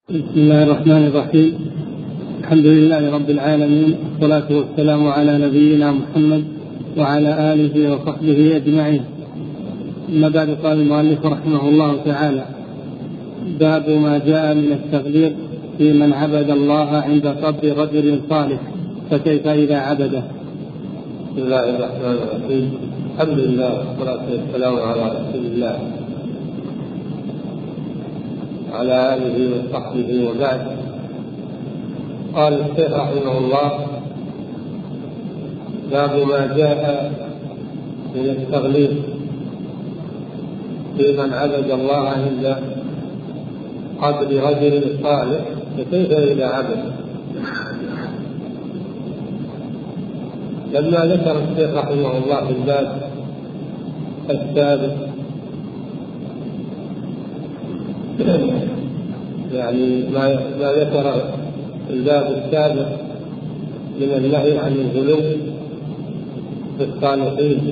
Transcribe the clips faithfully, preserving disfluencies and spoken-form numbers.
بسم الله الرحمن الرحيم. الحمد لله رب العالمين، والصلاة والسلام على نبينا محمد وعلى آله وصحبه أجمعين. أما بعد، قال المؤلف رحمه الله تعالى: باب ما جاء من التغليظ في من عبد الله عند قبر رجل صالح، فكيف إذا عبده؟ بسم الله الرحمن الرحيم. الحمد لله والصلاة والسلام على رسول الله على آله وصحبه وبعد. قال الشيخ رحمه الله: باب ما جاء من التغليظ في من عبد الله عند قبر رجل صالح، فكيف إذا عبد؟ لما ذكر الشيخ رحمه الله في الباب السابق يعني ما ما ذكر الباب السابق من النهي عن الغلو في الصالحين،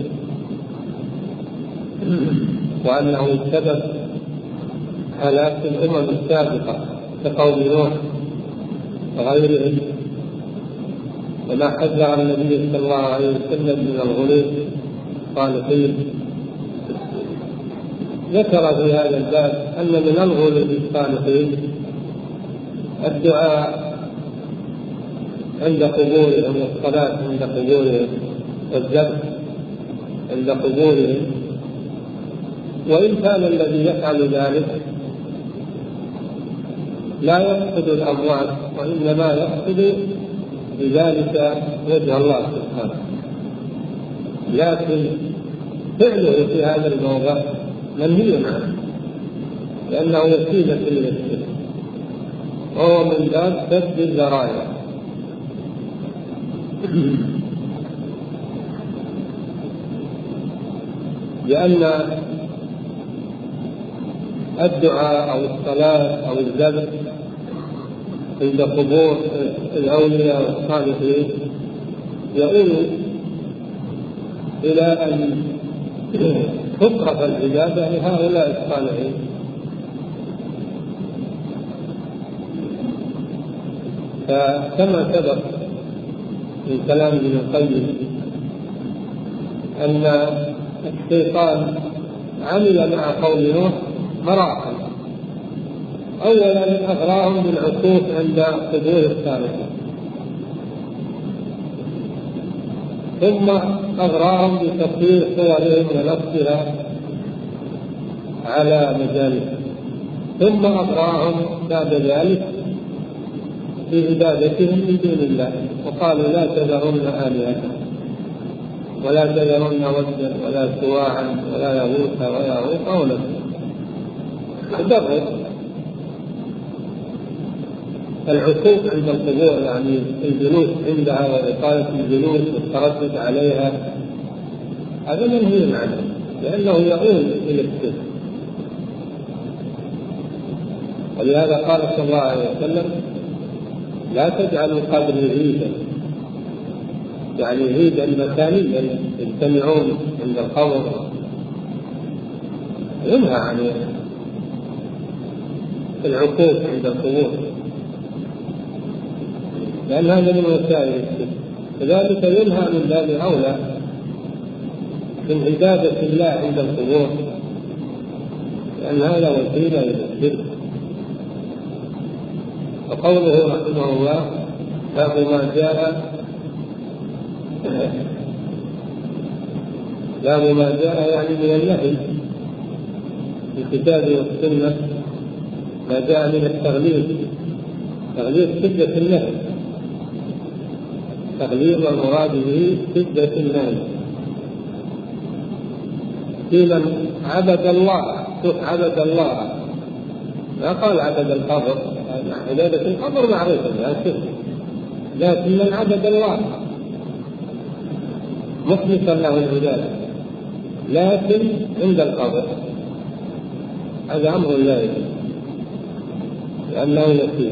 وأنه سبب هلاك الأمم السابقة كقوم نوح وغيرهم، وما حذر النبي صلى الله عليه وسلم من الغلو في الصالحين. ذكر في هذا الباب أن من الغلو في الصالحين الدعاء عند قبورهم، والصلاة عند قبورهم، والذبح عند قبورهم. وإن كان الذي يفعل ذلك لا يقصد الأموات، وإنما يقصد بذلك وجه الله سبحانه، لكن فعله في هذا الموضع منهي عنه، لأنه وسيلة إلى الشرك، وهو من باب سد الذرائع. لأن الدعاء أو الصلاة أو الذبح عند قبور الأولياء والصالحين يؤول إلى أن تقرب العبادة لهؤلاء الصالحين. فكما سبق من كلام ابن القيم أن الشيطان عمل مع قوم نوح مراحل. أولا أغراهم بالعكوف عند قبور الصالحين، ثم أغراهم بتصوير صورهم ونصبها على مجالسهم، ثم أغراهم بعد ذلك بعبادتهم من دون الله، وقالوا: لا تذرن آلهتكم ولا تذرن ودا ولا سواعا ولا يغوث ويعوق ونسرا. تدرج العكوف عند القبور، يعني الجلوس عندها وإقامة الجلوس والتردد عليها، هذا منهي عنه، لأنه يؤول إلى الشرك. ولهذا قال صلى الله عليه وسلم: لا تجعلوا قبري عيدا، يعني عيدا مكانيا يجتمعون عند القبر. ينهى عن العكوف عند القبور، لأن هذا من وسائل الشرك. كذلك ينهى من باب أولى من عبادة الله عند القبور، لأن هذا وسيلة إلى الشرك. وقوله رحمه الله: باب ما جاء باب ما جاء يعني من النهي في الكتاب والسنة، ما جاء من التغليظ. تغليظ شدة النهي، تغليظ المراد به شدة النهي في من عبد الله. شوف، عبد الله، ما قال عبد القبر، عبادة القبر معروفة لا شرك، لكن من عبد الله مخلصا له العبادة لكن عند القبر، هذا أمر لا يجوز لأنه يسير.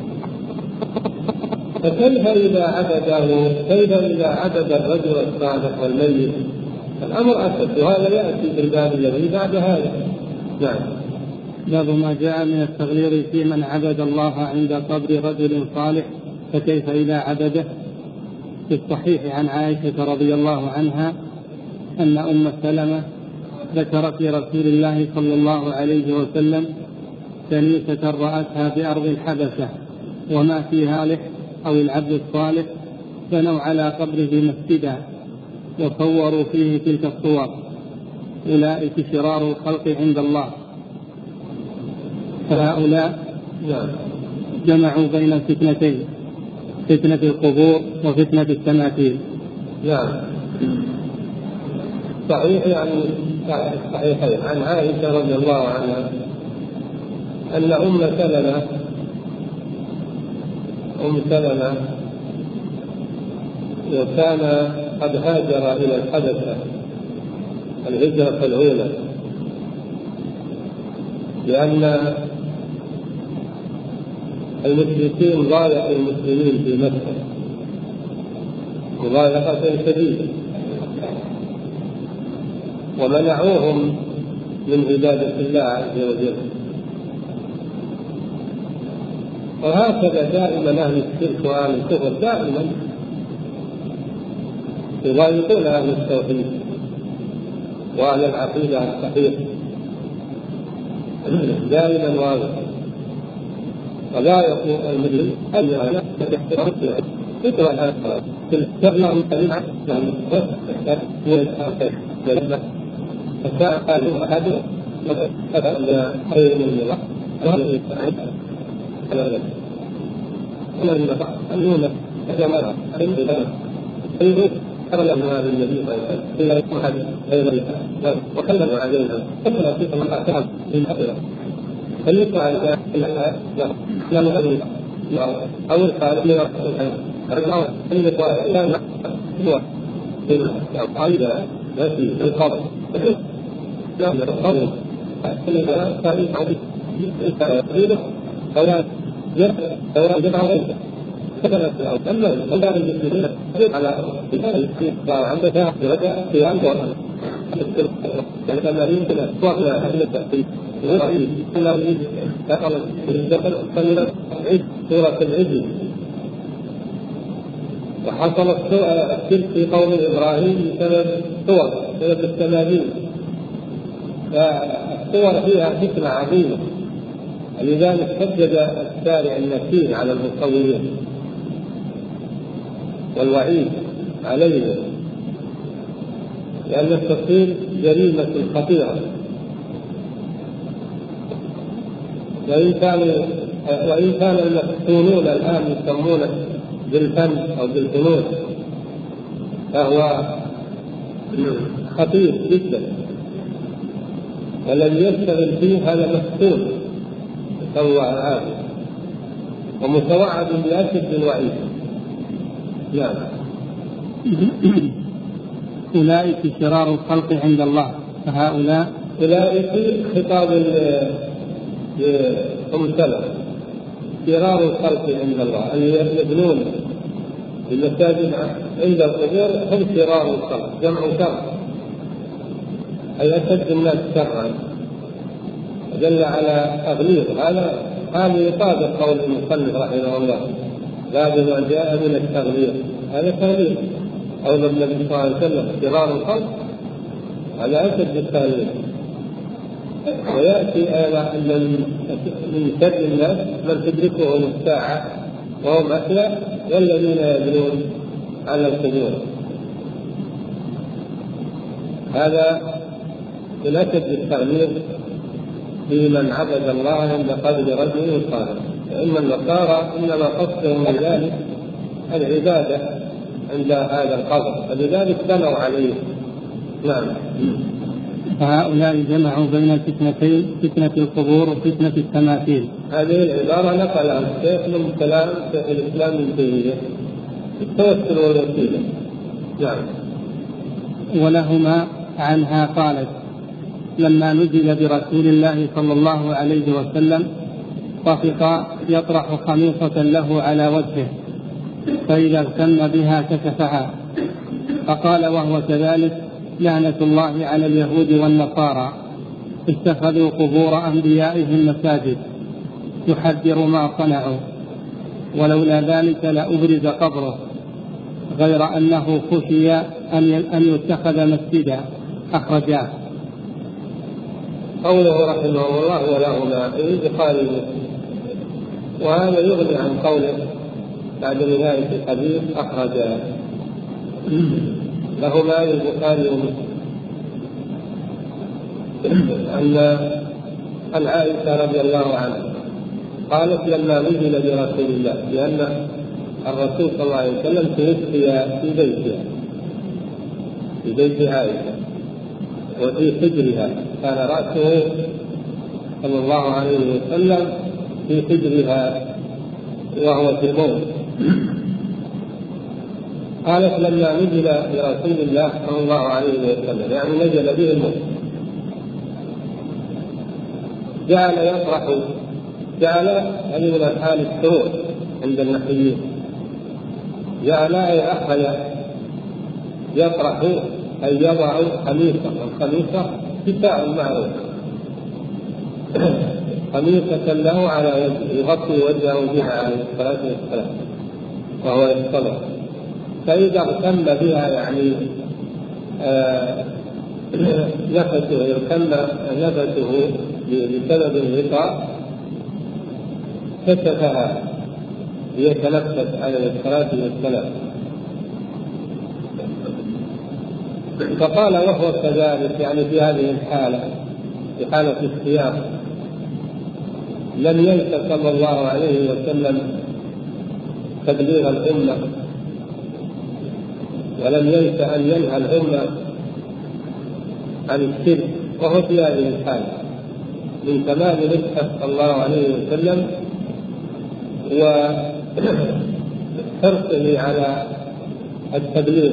فكيف إذا عبده؟ كيف إذا عبد الرجل الصالح والميت؟ الأمر أسد، وهذا يأتي في الباب الذي بعد هذا. نعم. باب ما جاء من التغليظ في من عبد الله عند قبر رجل صالح فكيف إذا عبده. في الصحيح عن عائشة رضي الله عنها أن أم سلمة ذكرت لرسول الله صلى الله عليه وسلم كنيسة رأتها بأرض الحبشة وما فيها صالح أو العبد الصالح بنوا على قبره مسجدا وصوروا فيه تلك الصور، أولئك شرار الخلق عند الله. فهؤلاء جمعوا بين الفتنتين، فتنة القبور وفتنة التماثيل. نعم. صحيح يعني صحيحين عن عائشة رضي الله عنها أن أم سلمة أم سلمة وكان قد هاجر إلى الحبشة الهجرة الأولى، لأن المشركين ضايقوا المسلمين في مكة مضايقة شديدة ومنعوهم من عبادة الله عز وجل. وهكذا دائما أهل الشرك وأهل الكفر دائما يضايقون أهل التوحيد وأهل العقيدة الصحيحة دائما واضح. وضايقوا المسلمين أن فكرة تستغنى فكانوا أحد خير من الله أنه كما قال له هذا النبي صلى الله عليه وسلم أحد غير وكلموا علينا كما في الأحكام من أخرى فليقع لا نغني أو الخالق رجعوا إلى كان هو القاعدة التي في القبر لا القبر إذا كان يعود فلا يجب عليه كذلك أما الأولاد المسلمين يجب على الإستقرار عندها برجع في عنده يعني كما يمكن أسواقنا أهل التأثير ورأيه إلا أريد أقل الدخل فلنا عيد سورة العجل. وحصل الشرك في قوم إبراهيم بسبب صور بسبب التماثيل، فالصور فيها فتنة عظيمة، لذلك شدد الشارع النكير على المصورين والوعيد عليهم، لأن التصوير جريمة خطيرة. وإن كان وإن كان المفتونون الآن يسمونه بالفن أو بالفنون فهو خطير جدا، والذي يشتغل فيه هذا مفتون يسوى هذا ومتوعد بأشد الوعيد. نعم. أولئك شرار الخلق عند الله. فهؤلاء أولئك خطاب أم سلمة شرار الخلق عند الله، أن يبنون المساجد عند القبور هم شرار الخلق، جمع شر أي أشد الناس شرا، دل على تغليظ. هذا هذا يطابق قول المصنف رحمه الله بعد ما جاء من التغليظ، هذا تغليظ. قول النبي صلى الله عليه وسلم شرار الخلق على أشد التغليظ. ويأتي أيضا من شر الناس من تدركهم الساعة وهم أهل والذين يبنون على القبور. هذا من أشد التغليظ في من عبد الله عند قبر رجل صالح. فإن النصارى إنما قصدهم من ذلك العبادة عند هذا القبر، فلذلك بنوا عليه. نعم. فهؤلاء جمعوا بين الفتنتين، فتنة القبور وفتنة التماثيل. هذه العبارة نقلها الشيخ من كلام شيخ الإسلام ابن تيمية في التوسل والوسيلة. نعم. ولهما عنها قالت: لما نزل برسول الله صلى الله عليه وسلم طفق يطرح خميصة له على وجهه، فإذا اغتم بها كشفها، فقال وهو كذلك: لعنة الله على اليهود والنصارى. اتخذوا قبور أنبيائهم مساجد يحذر ما صنعوا، ولولا ذلك لأبرز قبره، غير أنه خشي أن يتخذ مسجدا أخرجاه. قوله رحمه الله ولهما البخاري وهذا يغني عن قوله بعد نهاية الحديث أخرجاه، لهما البخاري ومسلم. أن عن عائشة رضي الله عنها قالت لما نزل برسول الله، لأن الرسول صلى الله عليه وسلم توفي في بيتها في بيت عائشة وفي حجرها، كان رأسه صلى الله عليه وسلم في حجرها وهو في الموت. قالت لما نزل برسول الله صلى الله عليه وسلم، يعني نزل به الموت، جعل يطرح، جعل هذه من أفعال الشروع عند النحويين، جعل أي أخذ يطرح أي يضع خميصة، والخميصة كتاء معروف، خميصة له على وجهه يغطي وجهه بها عليه الصلاة والسلام وهو يصطلح، فإذا اغتم بها يعني آه نفسه يغتم نفسه بسبب الغطاء كشفها ليتنفس عليه الصلاة والسلام. فقال وهو كذلك، يعني في هذه الحالة، في حالة الصيام، لم ينس صلى الله عليه وسلم تبليغ الأمة، ولم ينس أن ينهى الأمة عن الشرك، وهو في هذه الحالة من تمام نصحه صلى الله عليه وسلم وحرصه على التبليغ،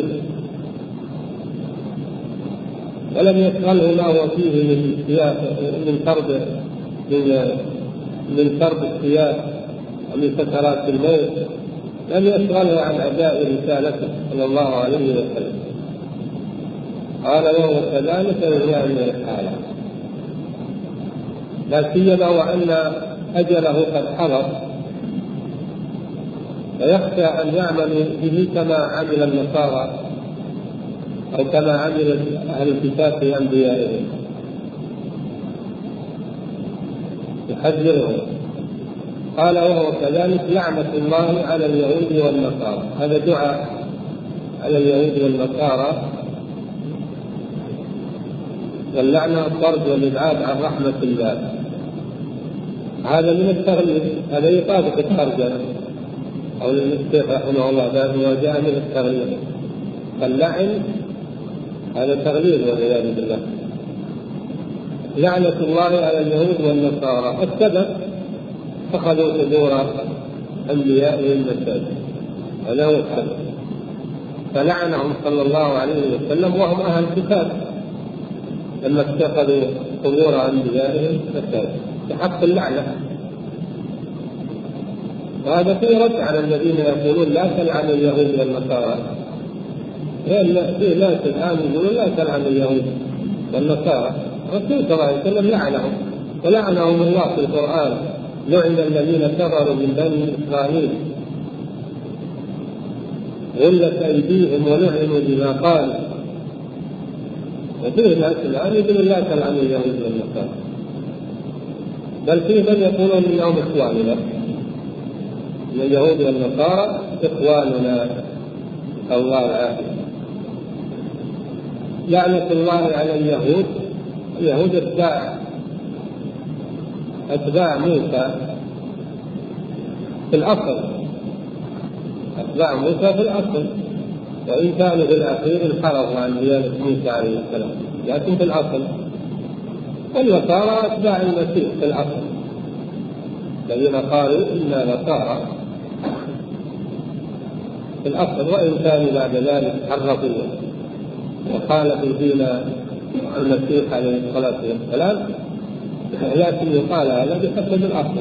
ولم يشغله ما هو فيه من من فرض من من فرض السياسة ومن فترات الموت، لم يشغله عن أداء رسالته صلى الله عليه وسلم. قال وهو كذلك من هذه الحالة، لا سيما وأن أجله قد حضر، فيخشى أن يعمل به كما عمل النصارى أو كما عمل أهل الكتاب في أنبيائهم، يحذرهم. قال وهو كذلك لعنة الله على اليهود والنصارى، هذا دعاء على اليهود والنصارى، واللعنة الطرد والإبعاد عن رحمة الله. هذا من التغليب، هذا يطابق الترجمة أو الشيخ رحمه الله بأنه جاء من التغليب، فاللعن هذا تغليب والعياذ بالله. لعنة الله على اليهود والنصارى، السبب اتخذوا قبور أنبيائهم مساجد، هذا هو السبب، فلعنهم صلى الله عليه وسلم وهم أهل الكتاب لما اتخذوا قبور أنبيائهم مساجد، بحق اللعنة. وهذا فيه رد على الذين يقولون لا تلعن اليهود والنصارى، لأن في ناس الآن يقولون لا تلعن اليهود والنصارى، الرسول صلى الله عليه وسلم لعنهم ولعنهم الله في القرآن، لعن الذين كفروا من بني إسرائيل غلت أيديهم ولعنوا بما قالوا. وفيه ناس الآن يقولون لا تلعن اليهود والنصارى، بل فيه من يقولون إنهم إخواننا، من اليهود والنصارى إخواننا، الله العافية. لعنة الله على اليهود، اليهود اتباع أتباع موسى في الأصل، أتباع موسى في الأصل، وإن كانوا في الأخير انحرفوا عن ديانة موسى عليه السلام، لكن في الأصل. والنصارى أتباع المسيح في الأصل، الذين قالوا إنا نصارى في الأصل، وإن كانوا بعد ذلك حرفوا وخالفوا دين المسيح عليه الصلاة والسلام، لكن يقال هذا بحسب الأصل.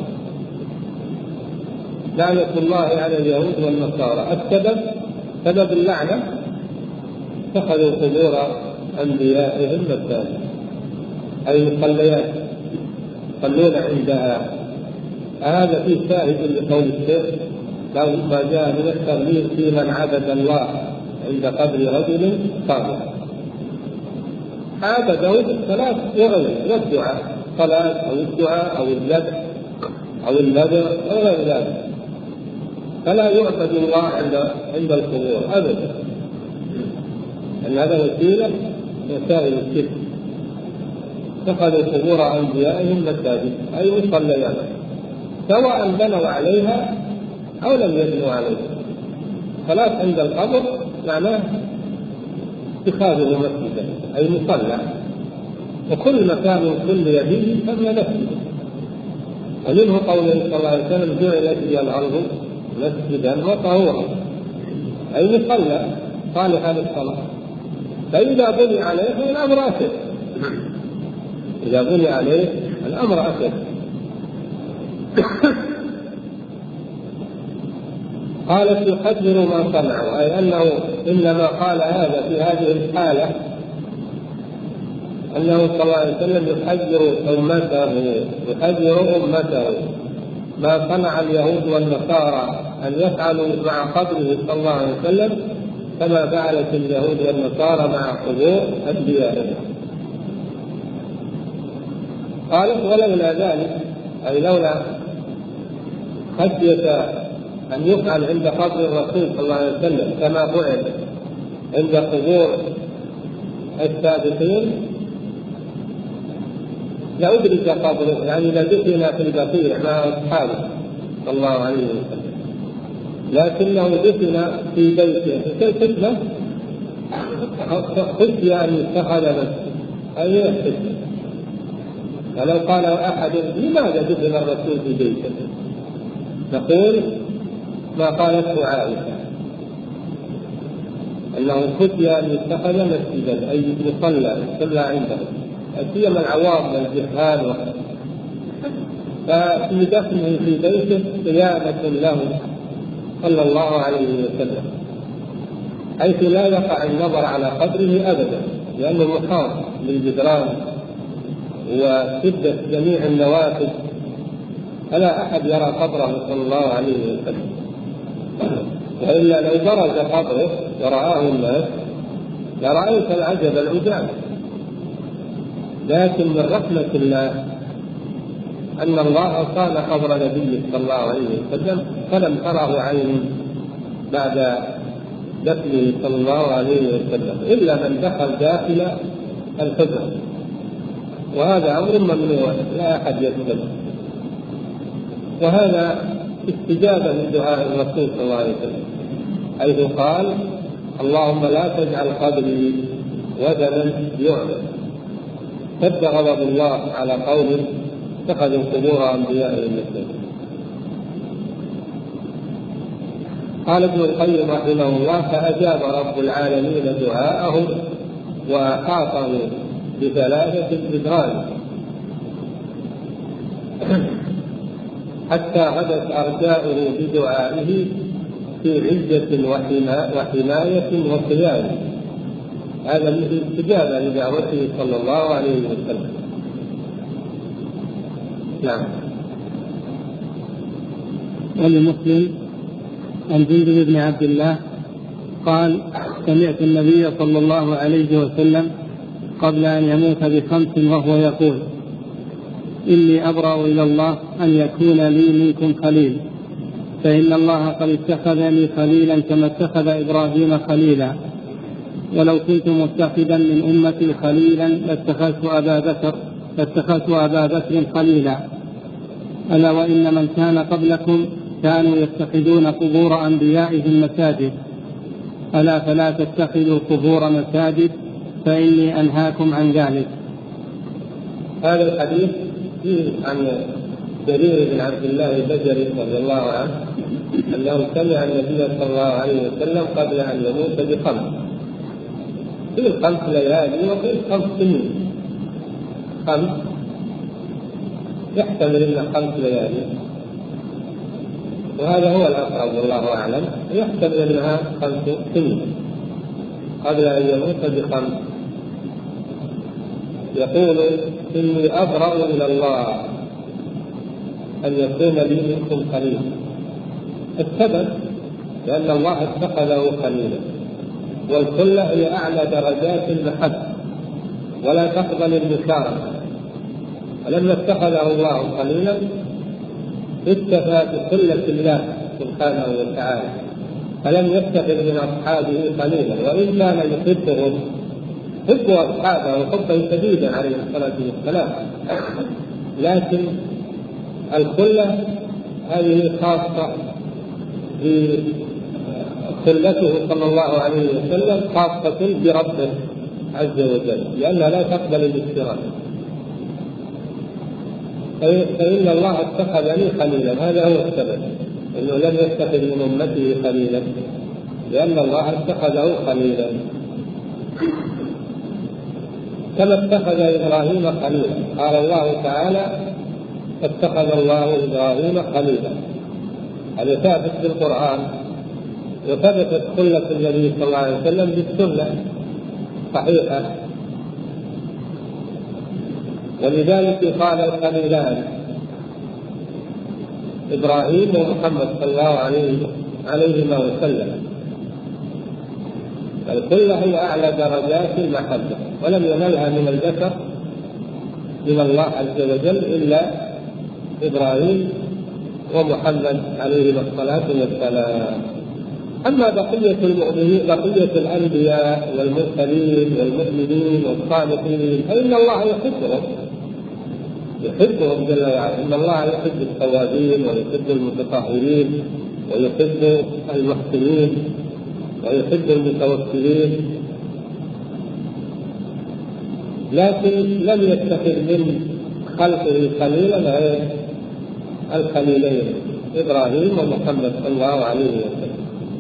لعنة الله على اليهود والنصارى، السبب سبب اللعنة اتخذوا قبور أنبيائهم مساجد. أي مصليات يصلون عندها. هذا فيه شاهد لقول الشيخ ما جاء من التغليظ في من عبد الله عند قبر رجل صالح. عبده بالصلاة وغيره والدعاء، صلاة أو الدعاء أو الذبح أو النذر أو غير ذلك، فلا يعبد الله عند عند القبور أبدا، أن هذا وسيلة وسائل الشرك. اتخذوا قبور أنبيائهم مساجد أي مصليات، سواء بنوا عليها أو لم يبنوا عليها. صلاة عند القبر معناه اتخاذه مسجدا أي مصلى، وكل مكان صلي به فهو مسجد. ومنه قوله صلى الله عليه وسلم جعلت لي الأرض مسجدا وطهورا أي مصلى صالحا للصلاة. فإذا بني عليه فالأمر أسد، إذا بني عليه الأمر أسد. قالت يقدر ما صنعوا، أي أنه إنما قال هذا في هذه الحالة أنه صلى الله عليه وسلم يحذر أمته يحذر أمته ما صنع اليهود والنصارى أن يفعلوا مع قبره صلى الله عليه وسلم كما فعلت اليهود والنصارى مع قبور أنبيائهم. قالت ولولا ذلك، أي لولا خشية أن يفعل عند قبر الرسول صلى الله عليه وسلم كما فعل عند قبور السابقين لأدرك قبره، يعني لدفن في البقيع مع أصحابه صلى الله عليه وسلم، لكنه دفن في بيته فتنة خشي أن يتخذ مسجد أي يحتج. فلو قال أحد لماذا دفن الرسول في بيته نقول ما قالته عائشة أنه خشي أن يتخذ مسجدا أي يصلى يصلى عنده، سيما العوام والجهال. ففي دفنه في بيته قيامة له صلى الله عليه وسلم، حيث لا يقع النظر على قبره أبدا، لأنه محاط بالجدران وشدة جميع النوافذ، فلا أحد يرى قبره صلى الله عليه وسلم. وإلا لو برز قبره ورآه الناس لرأيت العجب العجاب. لكن من رحمة الله أن الله صان قبر نبيه صلى الله عليه وسلم فلم تره عين بعد دفنه صلى الله عليه وسلم إلا من دخل داخل الحجرة، وهذا أمر ممنوع لا أحد يسلم. وهذا استجابة لدعاء الرسول صلى الله عليه وسلم حيث قال اللهم لا تجعل قبري وثنا يعبد. شد غضب الله على قوم اتخذوا قبور أنبيائهم مسجدا. قال ابن القيم رحمه الله فأجاب رب العالمين دعاءه وأحاطه بثلاثة جدران حتى غدت أرجاؤه بدعائه في عزة وحماية وقيام. هذا من استجابة لدعوته صلى الله عليه وسلم. نعم. ولمسلم عن جندب بن عبد الله قال سمعت النبي صلى الله عليه وسلم قبل أن يموت بخمس وهو يقول إني أبرأ إلى الله أن يكون لي منكم خليل، فإن الله قد اتخذني خليلا كما اتخذ إبراهيم خليلا، ولو كنت متخذا من أمتي خليلا لاتخذت أبا بكر لاتخذت أبا بكر خليلا. ألا وإن من كان قبلكم كانوا يتخذون قبور أنبيائهم مساجد، ألا فلا تتخذوا قبور مساجد فإني أنهاكم عن ذلك. هذا الحديث فيه عن جرير بن عبد الله البجلي رضي الله عنه أنه سمع النبي صلى الله عليه وسلم قبل أن يموت بخمس، في خمس ليالي وفي خمس سنين، خمس يحتمل أن خمس ليالي، وهذا هو الأقرب والله أعلم، يحتمل أنها خمس سنين قبل أن يموت بخمس. يقول إني أبرأ إلى الله أن يكون لي منكم خليل. السبب لأن الله اتخذه خليلا، والخلة هي أعلى درجات المحبة ولا تقبل المشاركة. فلما اتخذه الله خليلا اكتفى بخلة الله سبحانه وتعالى، فلم يتخذ من أصحابه خليلا، وإن كان يحبهم حب أصحابه حبا شديدا عليه الصلاة والسلام، لكن الخلة هذه خاصة بخلته صلى الله عليه وسلم، خاصة بربه عز وجل، لأنها لا تقبل الاشتراك. فإن الله اتخذني خليلا، هذا هو السبب، أنه لم يتخذ من أمته خليلا، لأن الله اتخذه خليلا. كما اتخذ إبراهيم خليلا، قال الله تعالى اتخذ الله إبراهيم خليلا، هذا ثابت في القرآن، وثبتت خلة النبي صلى الله عليه وسلم بالسنة صحيحة. ولذلك قال الخليلان إبراهيم ومحمد صلى الله عليه عليهما وسلم. الخلة هي أعلى درجات المحبة، ولم ينلها من البشر من الله عز وجل إلا إبراهيم ومحمد عليهما الصلاة والسلام. أما بقية المؤمنين، بقية الأنبياء والمرسلين والمؤمنين والصالحين، فإن الله يحبهم يحبهم جل وعلا. إن الله يحب التوابين ويحب المتطهرين ويحب المحسنين ويحب المتوكلين، لكن لم يتخذ من خلقه خليلا غير الخليلين إبراهيم ومحمد صلى الله عليه وسلم.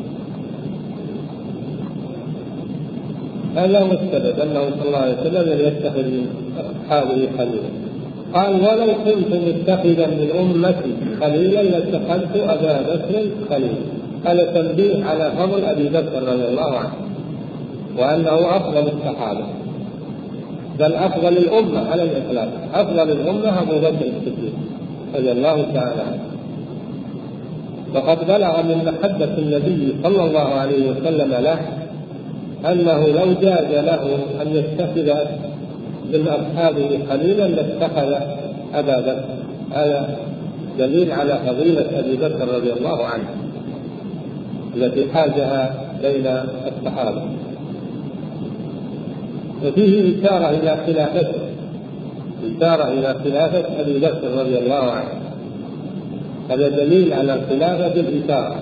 هذا هو السبب أنه صلى الله عليه وسلم لم يتخذ من أصحابه خليلا. قال ولو كنت متخذا من أمتي خليلا لاتخذت أبا بكر خليلا. هذا تنبيه على فضل أبي بكر رضي الله عنه، وأنه أفضل الصحابة، بل أفضل الأمة على الإطلاق، أفضل الأمة أبو بكر الصديق رضي الله تعالى عنه. وقد بلغ من محبة النبي صلى الله عليه وسلم له أنه لو جاز له أن يتخذ من أصحابه خليلا لاتخذ أبا بكر. هذا دليل على فضيلة أبي بكر رضي الله عنه التي حازها بين الصحابة. وفيه إشارة إلى خلافته، إشارة إلى خلافة أبي بكر رضي الله عنه، هذا دليل على الخلافة بالإشارة.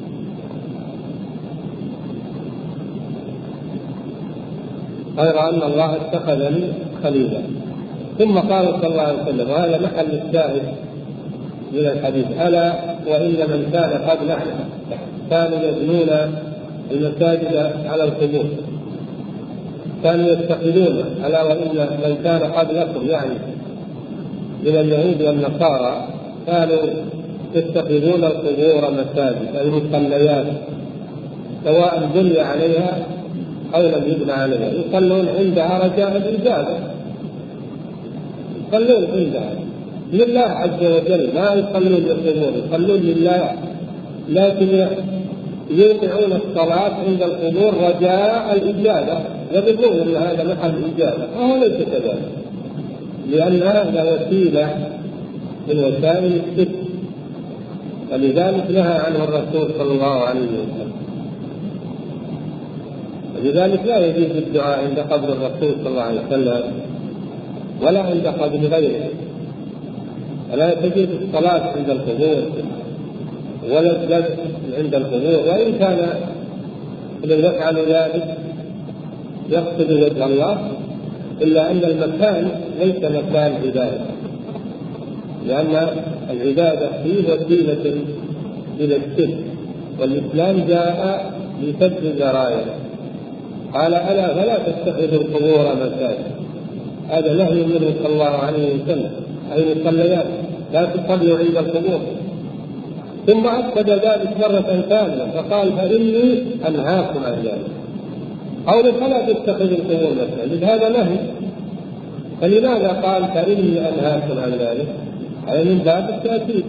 غير أن الله اتخذني خليلا. ثم قال صلى الله عليه وسلم، وهذا محل الشاهد من الحديث: ألا وإن من كان قبلنا كانوا يبنون المساجد على القبور، كانوا يتخذون، ألا وإن من كان قبلكم يعني من اليهود والنصارى كانوا يتخذون القبور مساجد، المصليات، سواء بني عليها أو لم يبنى عليها، يصلون عندها رجاء الإجابة، يصلون عندها لله عز وجل، ما يصلون للقبور، يصلون لله، لكن يوقعون الصلاة عند القبور رجاء الإجابة، يظنون أن هذا محل الإجابة، وهو ليس كذلك، لأن هذا وسيلة من وسائل الشرك، ولذلك نهى عنه الرسول صلى الله عليه وسلم. ولذلك لا يجوز الدعاء عند قبر الرسول صلى الله عليه وسلم ولا عند قبر غيره، ولا تجوز الصلاة عند القبور ولا الجلوس عند القبور، وإن كان الذي يفعل ذلك يقصد وجه الله، إلا أن المكان ليس مكان عبادة، لأن العبادة فيه وسيلة إلى الشرك، والإسلام جاء لسد الذرائع. قال: ألا فلا تتخذوا القبور مساجد، هذا نهي منه صلى الله عليه وسلم، أي المصليات لا تصلوا عند القبور. ثم أكد ذلك مرة ثانية فقال: فإني أنهاكم عن ذلك، قول فلا تتخذوا القبور مساجد، هذا نهي، فلماذا قال فإني أنهاكم عن ذلك؟ هذا من باب التأكيد.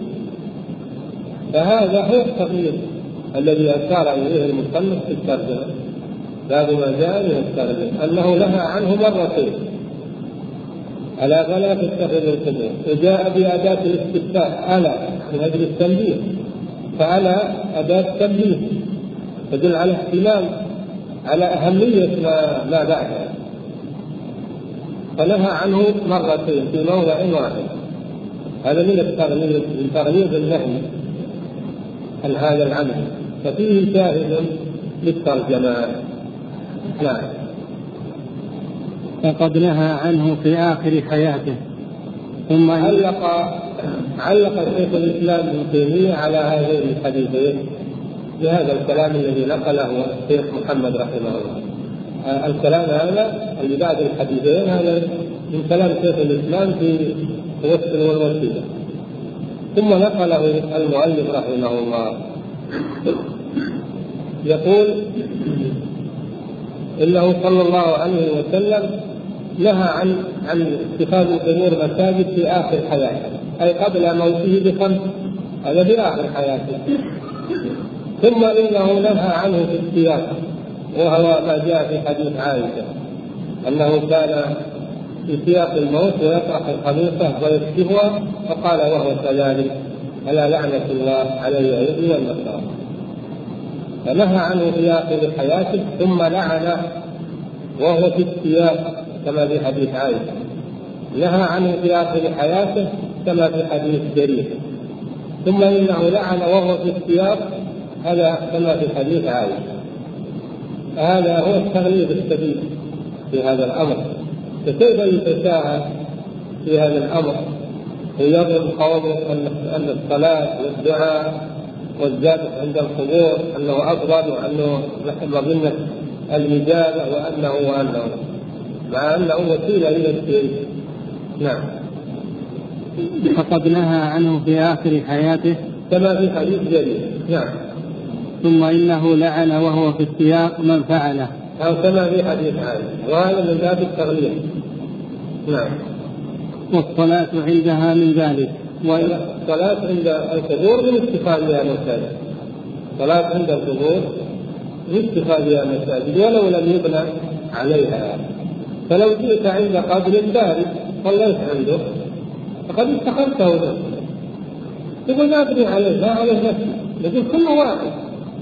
فهذا هو التغيير الذي أشار إليه المصنف في الترجمة، باب ما جاء من التغيير أنه نهى عنه مرتين: ألا فلا تتخذوا القبور، وجاء بأداة الاستفتاء ألا من أجل التنبيه، فألا أداة تنبيه تدل على اهتمام، على أهمية ما ما بعدها، فنهى عنه مرتين في موضع واحد. هذا من التغليظ، من تغليظ النهي عن هذا العمل، ففيه شاهد للترجمة. نعم. فقد نهى عنه في آخر حياته. ثم علق علق شيخ الإسلام ابن تيمية على هذين الحديثين بهذا الكلام الذي نقله الشيخ محمد رحمه الله. الكلام هذا اللي بعد الحديثين هذا من كلام شيخ الإسلام في الوسط والوسيلة، ثم نقله المؤلف رحمه الله. يقول إنه صلى الله عليه وسلم نهى عن عن اتخاذ القبور مساجد في آخر حياته، أي قبل موته بخمس، هذا في آخر حياته. ثم إنه نهى عنه في السياق، وهو ما جاء في حديث عائشة أنه كان في سياق الموت ويطرح الخليفة ويكشفها، فقال وهو كذلك ألا لعنة الله على اليهود والنصارى. فنهى عنه في آخر حياته، ثم لعن وهو في السياق كما في حديث عائشة. نهى عنه في آخر حياته كما في حديث جرير، ثم إنه لعن وهو في السياق، هذا كما في حديث عائشة. هذا هو التغليظ الشديد في هذا الأمر. فكيف يتساهل في هذا الأمر ويظن قوم أن الصلاة والدعاء والذبح عند القبور أنه أفضل، وأنه مظنة الإجابة، وأنه وأنه مع أنه وسيلة إلى الشرك. نعم. فقد نهى عنه في آخر حياته كما في حديث جرير. نعم. ثم إنه لعن وهو في السياق من فعله، أو كما في حديث عائشة، وهذا من باب التغليظ. نعم. والصلاة عندها من ذلك. الصلاة عند القبور من اتخاذها مساجد، الصلاة عند القبور من اتخاذها مساجد ولو لم يبنى عليها. فلو جئت عند قبر بارد صليت عنده فقد اتخذته له، تقول لا أبني عليه، لا عليه نفسي، لكن كل واحد.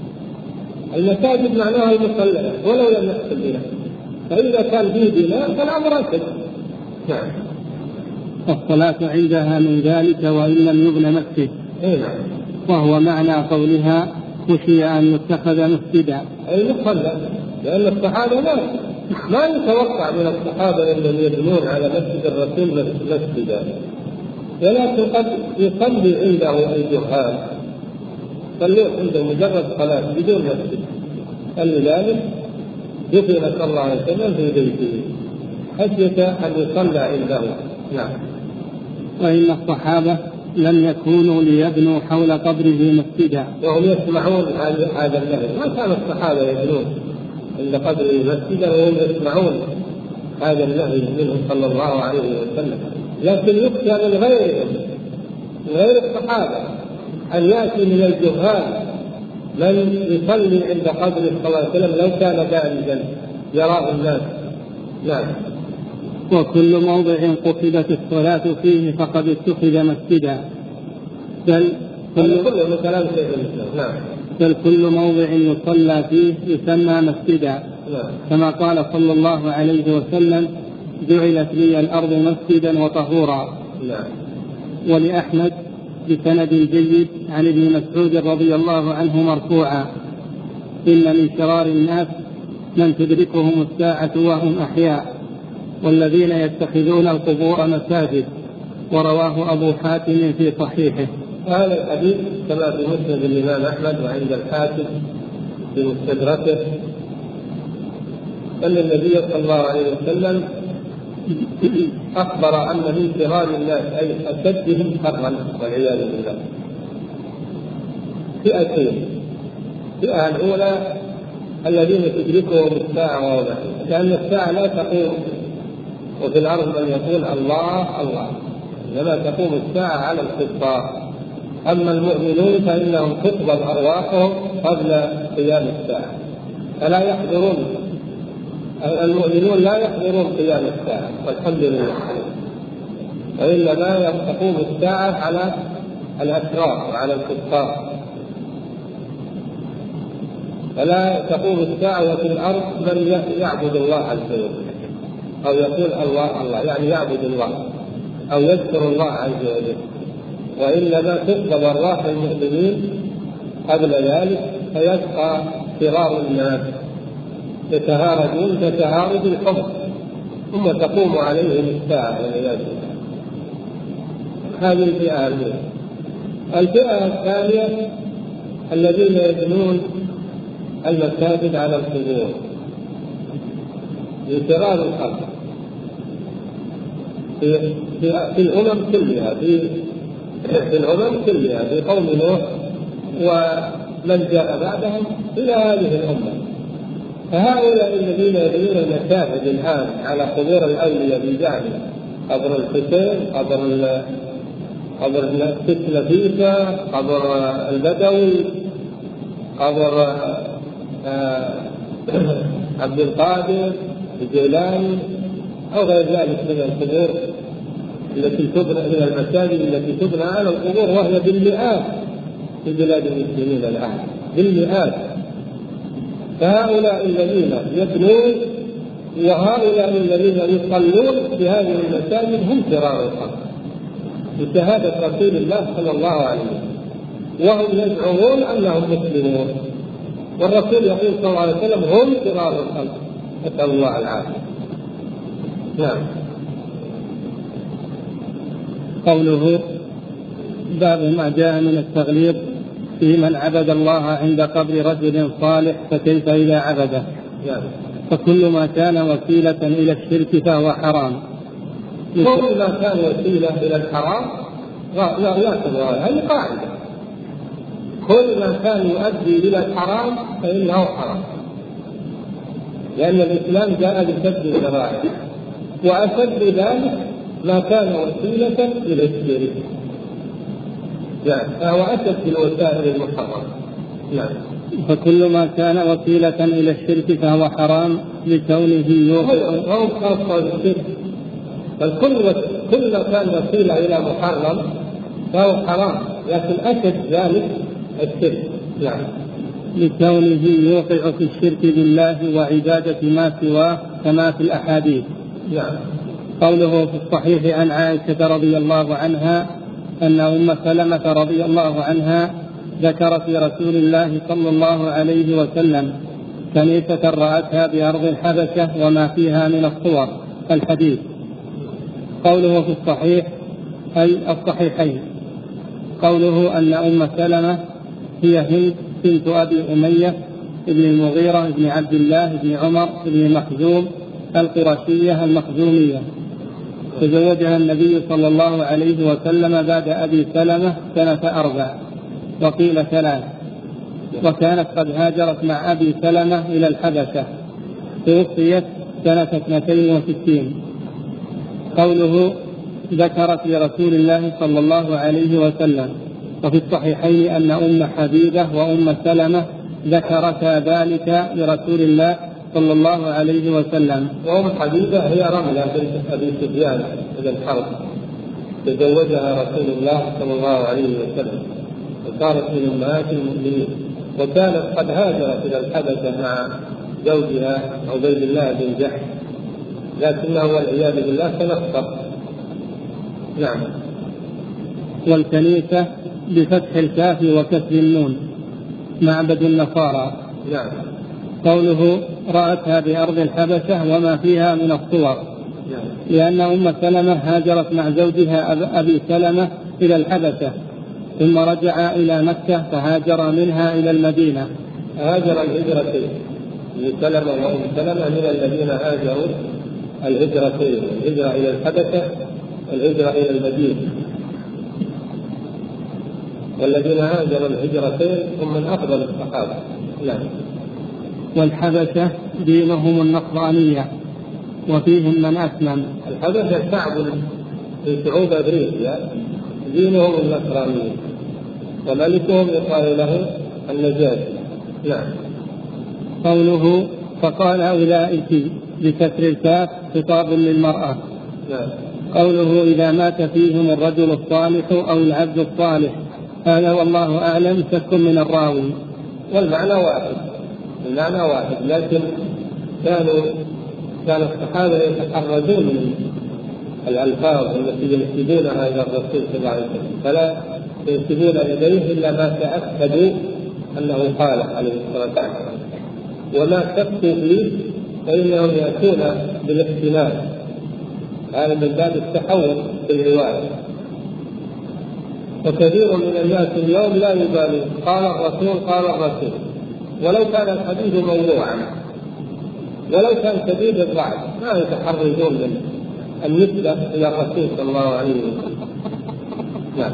المساجد معناها المصلى ولو لم يحصل بها، فإذا كان فيه بناء فالأمر أكد. نعم. الصلاة عندها من ذلك وإن لم يبن مسجد. نعم. وهو معنى قولها خشي أن يتخذ مسجدا، أي مصلى، لأن الصحابة لا ما يتوقع من الصحابة أنهم يبنون على مسجد الرسول مسجدا، ولكن قد يصلي عنده الجهال، صلوا عنده مجرد صلاة بدون مسجد. فلذلك دفن صلى الله عليه وسلم في بيته خشية أن يصلى عنده. نعم. وإن الصحابة لم يكونوا ليبنوا حول قبره مسجدا، وهم يسمعون هذا النهي. ما كان الصحابة يبنون عند قبره مسجدا وهم يسمعون هذا النهي منه صلى الله عليه وسلم، لكن يخشى من غيرهم، من غير الصحابة، أن يأتي من الجهال من يصلي عند قبره صلى الله عليه وسلم لو كان بارزا يراه الناس. نعم. وكل موضع قصدت الصلاة فيه فقد اتخذ مسجدا، بل كل كل كلام شيخ الإسلام. نعم. بل كل موضع يصلى فيه يسمى مسجدا. نعم. كما قال صلى الله عليه وسلم جعلت لي الأرض مسجدا وطهورا. نعم. ولأحمد بسند جيد عن ابن مسعود رضي الله عنه مرفوعا: إن من شرار الناس من تدركهم الساعة وهم أحياء والذين يتخذون القبور مساجد. ورواه أبو حاتم في صحيحه. هذا الحديث كما في مسند الإمام أحمد وعند الحاكم في مستدركه أن النبي صلى الله عليه وسلم أخبر أن من شرار الناس أي أشدهم شرا والعياذ بالله فئتين: الفئة الأولى الذين تدركهم الساعة وهم أحياء، لأن الساعة لا تقوم وفي الأرض من يقول الله الله، لما تقوم الساعة على الكفار. أما المؤمنون فإنهم تقبض أرواحهم قبل قيام الساعة، فلا يحضرون. المؤمنون لا يحضرون قيام الساعة والحمد لله، وإنما تقوم الساعة على الأشرار وعلى الكفار. فلا تقوم الساعة وفي الأرض من يعبد الله عز وجل أو يقول الله الله، يعني يعبد الله أو يذكر الله عز وجل، وإنما تقبض أرواح المؤمنين قبل ذلك، فيبقى شرار الناس يتهارجون كتهارج الحب، ثم تقوم عليهم الساعة والعياذ بالله. هذه الفئة الأولى. الفئة الثانية الذين يبنون المساجد على القبور من شرار الخلق في, في, في الأمم كلها، في, في الأمم كلها، في قوم نوح ومن جاء بعدهم إلى هذه الأمة. فهؤلاء الذين يبنون المساجد الآن على قبور الأولياء بالجعل، قبر الحسين، قبر قبر الست لطيفة، قبر البدوي، قبر عبد القادر الجيلاني أو غير ذلك من القبور التي تبنى، من المساجد التي تبنى على القبور، وهي بالمئات في بلاد المسلمين الآن بالمئات. فهؤلاء الذين يبنون وهؤلاء الذين يصلون في هذه المساجد هم شرار الخلق بشهادة رسول الله صلى الله عليه وسلم، وهم يزعمون أنهم مسلمون، والرسول يقول صلى الله عليه وسلم هم شرار الخلق، نسأل الله العافية. نعم. قوله باب ما جاء من التغليظ في من عبد الله عند قبر رجل صالح فكيف إذا عبده. نعم. فكل ما كان وسيلة إلى الشرك فهو حرام. كل ما كان وسيلة إلى الحرام لا لا لا هذه قاعدة، كل ما كان يؤدي إلى الحرام فإنه حرام، لأن الإسلام جاء بسد الذرائع، وأسد ذلك ما كان وسيلة إلى الشرك، يعني فهو أسد الوسائل المحرمة. يعني فكل ما كان وسيلة إلى الشرك فهو حرام لكونه يوقع هو خاصة بالشرك، بل كل كل ما كان وسيلة إلى محرم فهو حرام، لكن أسد ذلك الشرك. يعني لكونه يوقع في الشرك بالله وعبادة ما سواه كما في الأحاديث. يعني قوله في الصحيح عن عائشة رضي الله عنها أن أم سلمة رضي الله عنها ذكرت لرسول الله صلى الله عليه وسلم كنيسة رأتها بأرض الحبشة وما فيها من الصور، الحديث. قوله في الصحيح أي الصحيحين. قوله أن أم سلمة هي هند بنت أبي أمية ابن المغيرة ابن عبد الله ابن عمر ابن مخزوم القرشية المخزومية، تزوجها النبي صلى الله عليه وسلم بعد أبي سلمة سنة أربع وقيل ثلاث، وكانت قد هاجرت مع أبي سلمة إلى الحبشة، توفيت سنة اثنتين وستين. قوله ذكرت لرسول الله صلى الله عليه وسلم. وفي الصحيحين أن أم حبيبة وأم سلمة ذكرتا ذلك لرسول الله صلى الله عليه وسلم. وأم حبيبة هي رملة بنت أبي سفيان بن الحرب، تزوجها رسول الله صلى الله عليه وسلم وصارت من أمهات المؤمنين، وكانت قد هاجرت إلى الحبشة مع زوجها عبيد الله بن جحش، لكنه والعياذ بالله تنصر. نعم. والكنيسة بفتح الكاف وكسر النون معبد النصارى. نعم. قوله رأتها بأرض الحبشة وما فيها من الصور، لأن أم سلمة هاجرت مع زوجها أبي سلمة إلى الحبشة ثم رجع إلى مكة فهاجر منها إلى المدينة. هاجر الهجرتين سلمة وأم سلمة من الذين هاجروا الهجرتين، الهجرة إلى الحبشة والهجرة إلى المدينة، والذين هاجروا الهجرتين هم من أفضل الصحابة. نعم. والحبشة دينهم النصرانية وفيهم من أسلم. الحبشة شعب في شعوب أفريقيا دينهم النصرانية وملكهم يقال له النجاشي. نعم. قوله فقال أولئك بكسر الكاف خطاب للمرأة. نعم. قوله إذا مات فيهم الرجل الصالح أو العبد الصالح، هذا والله أعلم شك من الراوي، والمعنى واحد، المعنى واحد، لكن كانوا كان الصحابة يتحرزون من الألفاظ التي ينسبونها إلى الرسول صلى الله عليه وسلم، فلا ينسبون إليه إلا ما تأكدوا أنه قال عليه الصلاة والسلام، وما شكوا فيه فإنهم يأتون بالاحتمال، هذا من باب التحول في الرواية. وكثير من الناس اليوم لا يبالي قال الرسول قال الرسول، ولو كان الحديث موضوعا ولو كان شديد الضعف ما يتحرزون من النسبة إلى الرسول صلى الله عليه وسلم. نعم.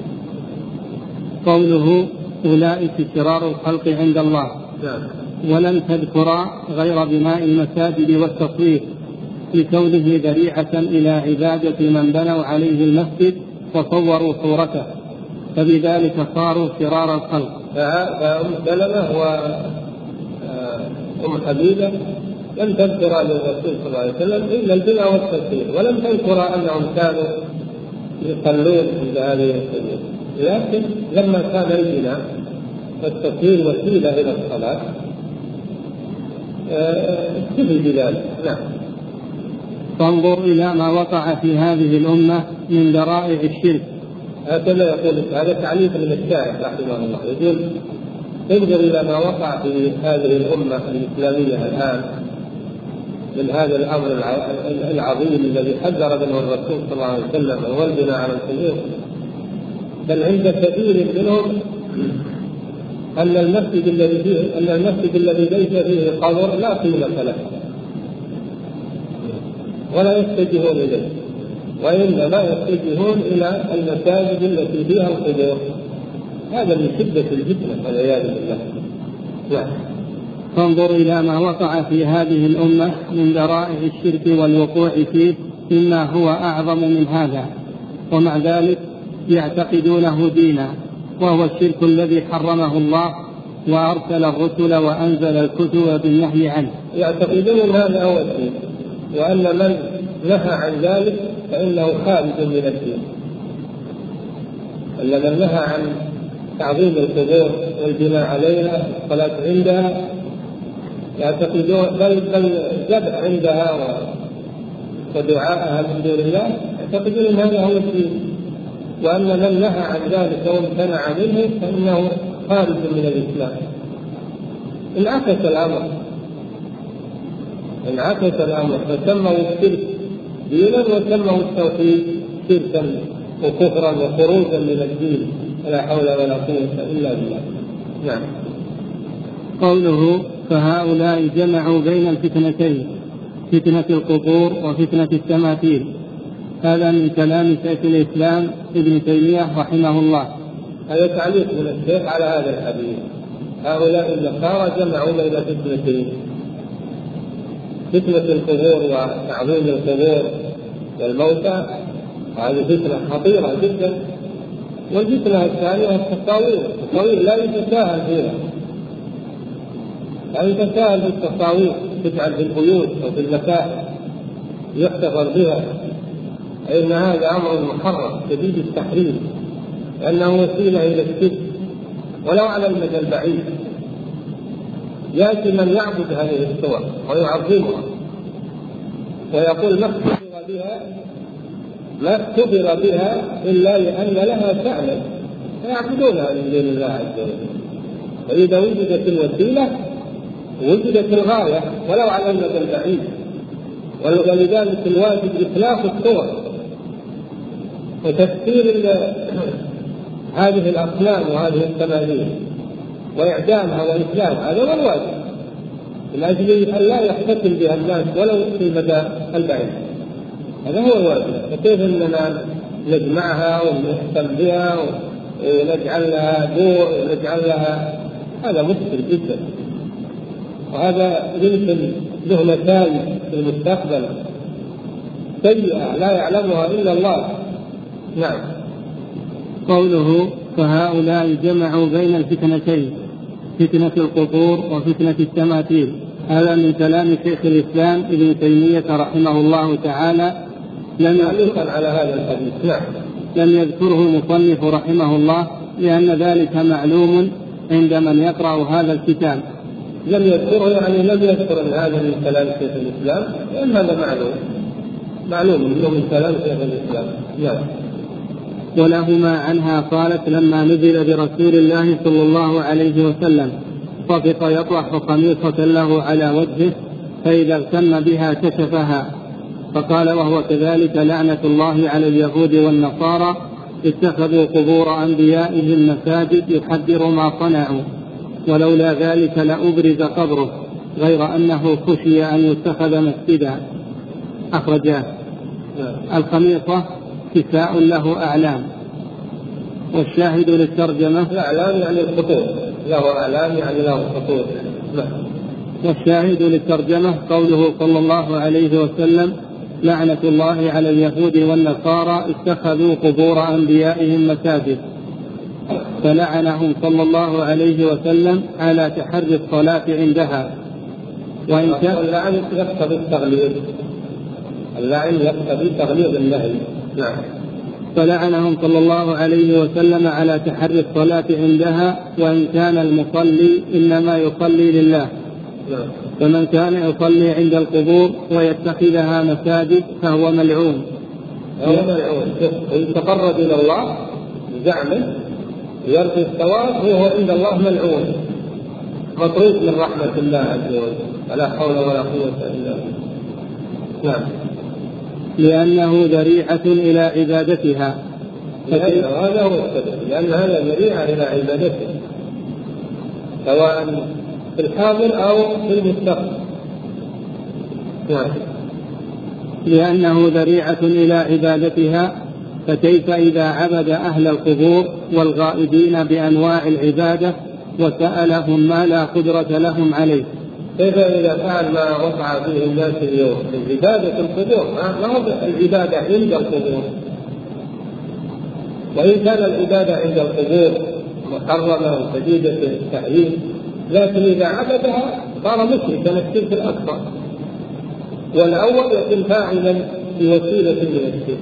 قوله أولئك شرار الخلق عند الله. نعم. ولم تذكر غير بناء المساجد والتصوير لكونه ذريعة إلى عبادة من بنوا عليه المسجد وصوروا صورته، فبذلك صاروا شرار الخلق. فأم سلمة وأم حبيبة لم تذكر للرسول صلى الله عليه وسلم إلا البناء والتصوير، ولم تذكر أنهم كانوا يصلون في هذه السبيل، لكن لما كان البناء والتصوير وسيلة إلى الصلاة اكتفي بذلك. نعم. فانظر إلى ما وقع في هذه الأمة من ذرائع الشرك. هكذا يقول، هذا تعليق من الشاعر رحمه الله، يقول انظر إلى ما وقع في هذه الأمة الإسلامية الآن من هذا الأمر العظيم الذي حذر منه الرسول صلى الله عليه وسلم، وهو البناء على القبور. بل عند كثير منهم أن المسجد الذي فيه أن المسجد الذي ليس فيه قبر لا قيمة له ولا يتجهون إليه، وإنما يتجهون إلى المساجد التي فيها القبور. هذا من شدة الفتنة والعياذ بالله. نعم. فانظر إلى ما وقع في هذه الأمة من ذرائع الشرك والوقوع فيه مما هو أعظم من هذا، ومع ذلك يعتقدونه دينا، وهو الشرك الذي حرمه الله وأرسل الرسل وأنزل الكتب بالنهي عنه. يعتقدون هذا هو الدين، وأن من نهى عن ذلك فإنه خارج من الدين. أن من نهى عن تعظيم القبور والبناء عليها والصلاة عندها يعتقدون بل بل الذبح عندها ودعاءها من دون الله يعتقدون أن هذا هو الدين، وأن من نهى عن ذلك وامتنع منه فإنه خارج من الإسلام. انعكس الأمر انعكس الأمر فسموا الشرك دينا وسموا التوحيد شركا وكفرا وخروجا من الدين، ولا حول ولا قوة إلا بالله. نعم. قوله فهؤلاء جمعوا بين الفتنتين، فتنة القبور وفتنة التماثيل، هذا من كلام شيخ الإسلام ابن تيمية رحمه الله. هذا تعليق من الشيخ على هذا الحديث. هؤلاء النصارى جمعوا بين فتنتين، فتنة القبور وتعظيم القبور والموتى، هذه فتنة خطيرة جدا. والفتنة الثانية التصاوير، التصاوير لا يتساهل فيها، لا يتساهل بالتصاوير تجعل في البيوت أو في المساجد يحتفظ بها، إن هذا أمر محرم شديد التحريم، لأنه وسيلة إلى الشرك ولو على المدى البعيد. يأتي من يعبد هذه الصور ويعظمها ويقول ما اختبر بها ما اختبر بها إلا لأن لها فعلا، فيعبدونها من دون الله عز وجل. فإذا وجدت الوسيلة وجدت الغاية ولو على المدى البعيد. ولذلك الواجب إخلاص الصور وتفسير هذه الأصنام وهذه التماثيل وإعدامها وإسلامها، هذا هو الواجب، من أجل أن لا يحتفل بها الناس ولو في المدى البعيد. هذا هو الواجب. فكيف أننا نجمعها ونحتفل بها ونجعل لها دور ونجعل لها، هذا مشكل جدا، وهذا يمكن له نتائج في المستقبل سيئة لا يعلمها إلا الله. نعم. قوله فهؤلاء جمعوا بين الفتنتين، فتنة القبور وفتنة التماثيل، هذا من كلام شيخ الإسلام ابن تيمية رحمه الله تعالى، لم يذكر على هذا الحديث. نعم. لم يذكره المصنف رحمه الله لأن ذلك معلوم عند من يقرأ هذا الكتاب. لم يذكره يعني لم يذكر أن هذا من كلام شيخ الإسلام، لأن هذا معلوم معلوم منه من كلام شيخ الإسلام. نعم. ولهما عنها قالت لما نزل برسول الله صلى الله عليه وسلم طفق يطرح قميصة له على وجهه فإذا اغتم بها كشفها، فقال وهو كذلك لعنة الله على اليهود والنصارى اتخذوا قبور أنبيائهم مساجد يحذر ما صنعوا، ولولا ذلك لأبرز قبره غير أنه خشي أن يتخذ مسجدا. أخرجاه. القميصة كساء له أعلام، والشاهد للترجمة الأعلام يعني الخطوط، له أعلام يعني له خطوط. والشاهد للترجمة قوله صلى الله عليه وسلم لعنة الله على اليهود والنصارى اتخذوا قبور أنبيائهم مساجد، فلعنهم صلى الله عليه وسلم على تحري الصلاة عندها. وإن كان اللعن يقتضي التغليظ، اللعن يقتضي تغليظ النهي. نعم. فلعنهم صلى الله عليه وسلم على تحري الصلاة عندها، وإن كان المصلي إنما يصلي لله. نعم. فمن كان يصلي عند القبور ويتخذها مساجد فهو ملعون. هو ملعون يتقرب إلى الله بزعمه يرجو الثواب وهو عند الله ملعون مطرود من رحمة الله عز وجل، فلا حول ولا قوة إلا بالله. نعم. لأنه ذريعة إلى عبادتها. هذا هو السبب، لأن هذا ذريعة إلى عبادتها سواء في الحاضر أو في المستقبل. نعم. لأنه ذريعة إلى عبادتها، فكيف إذا عبد أهل القبور والغائبين بأنواع العبادة وسألهم ما لا قدرة لهم عليه؟ كيف إذا فعل ما وقع فيه الناس اليوم من عبادة القبور؟ ما هو العبادة عند القبور، وإن كان العبادة عند القبور محرمة وشديدة التحريم، لكن إذا عبدها صار مشركا الشرك الأكبر، والأول يكون فاعلا بوسيلة من الشرك.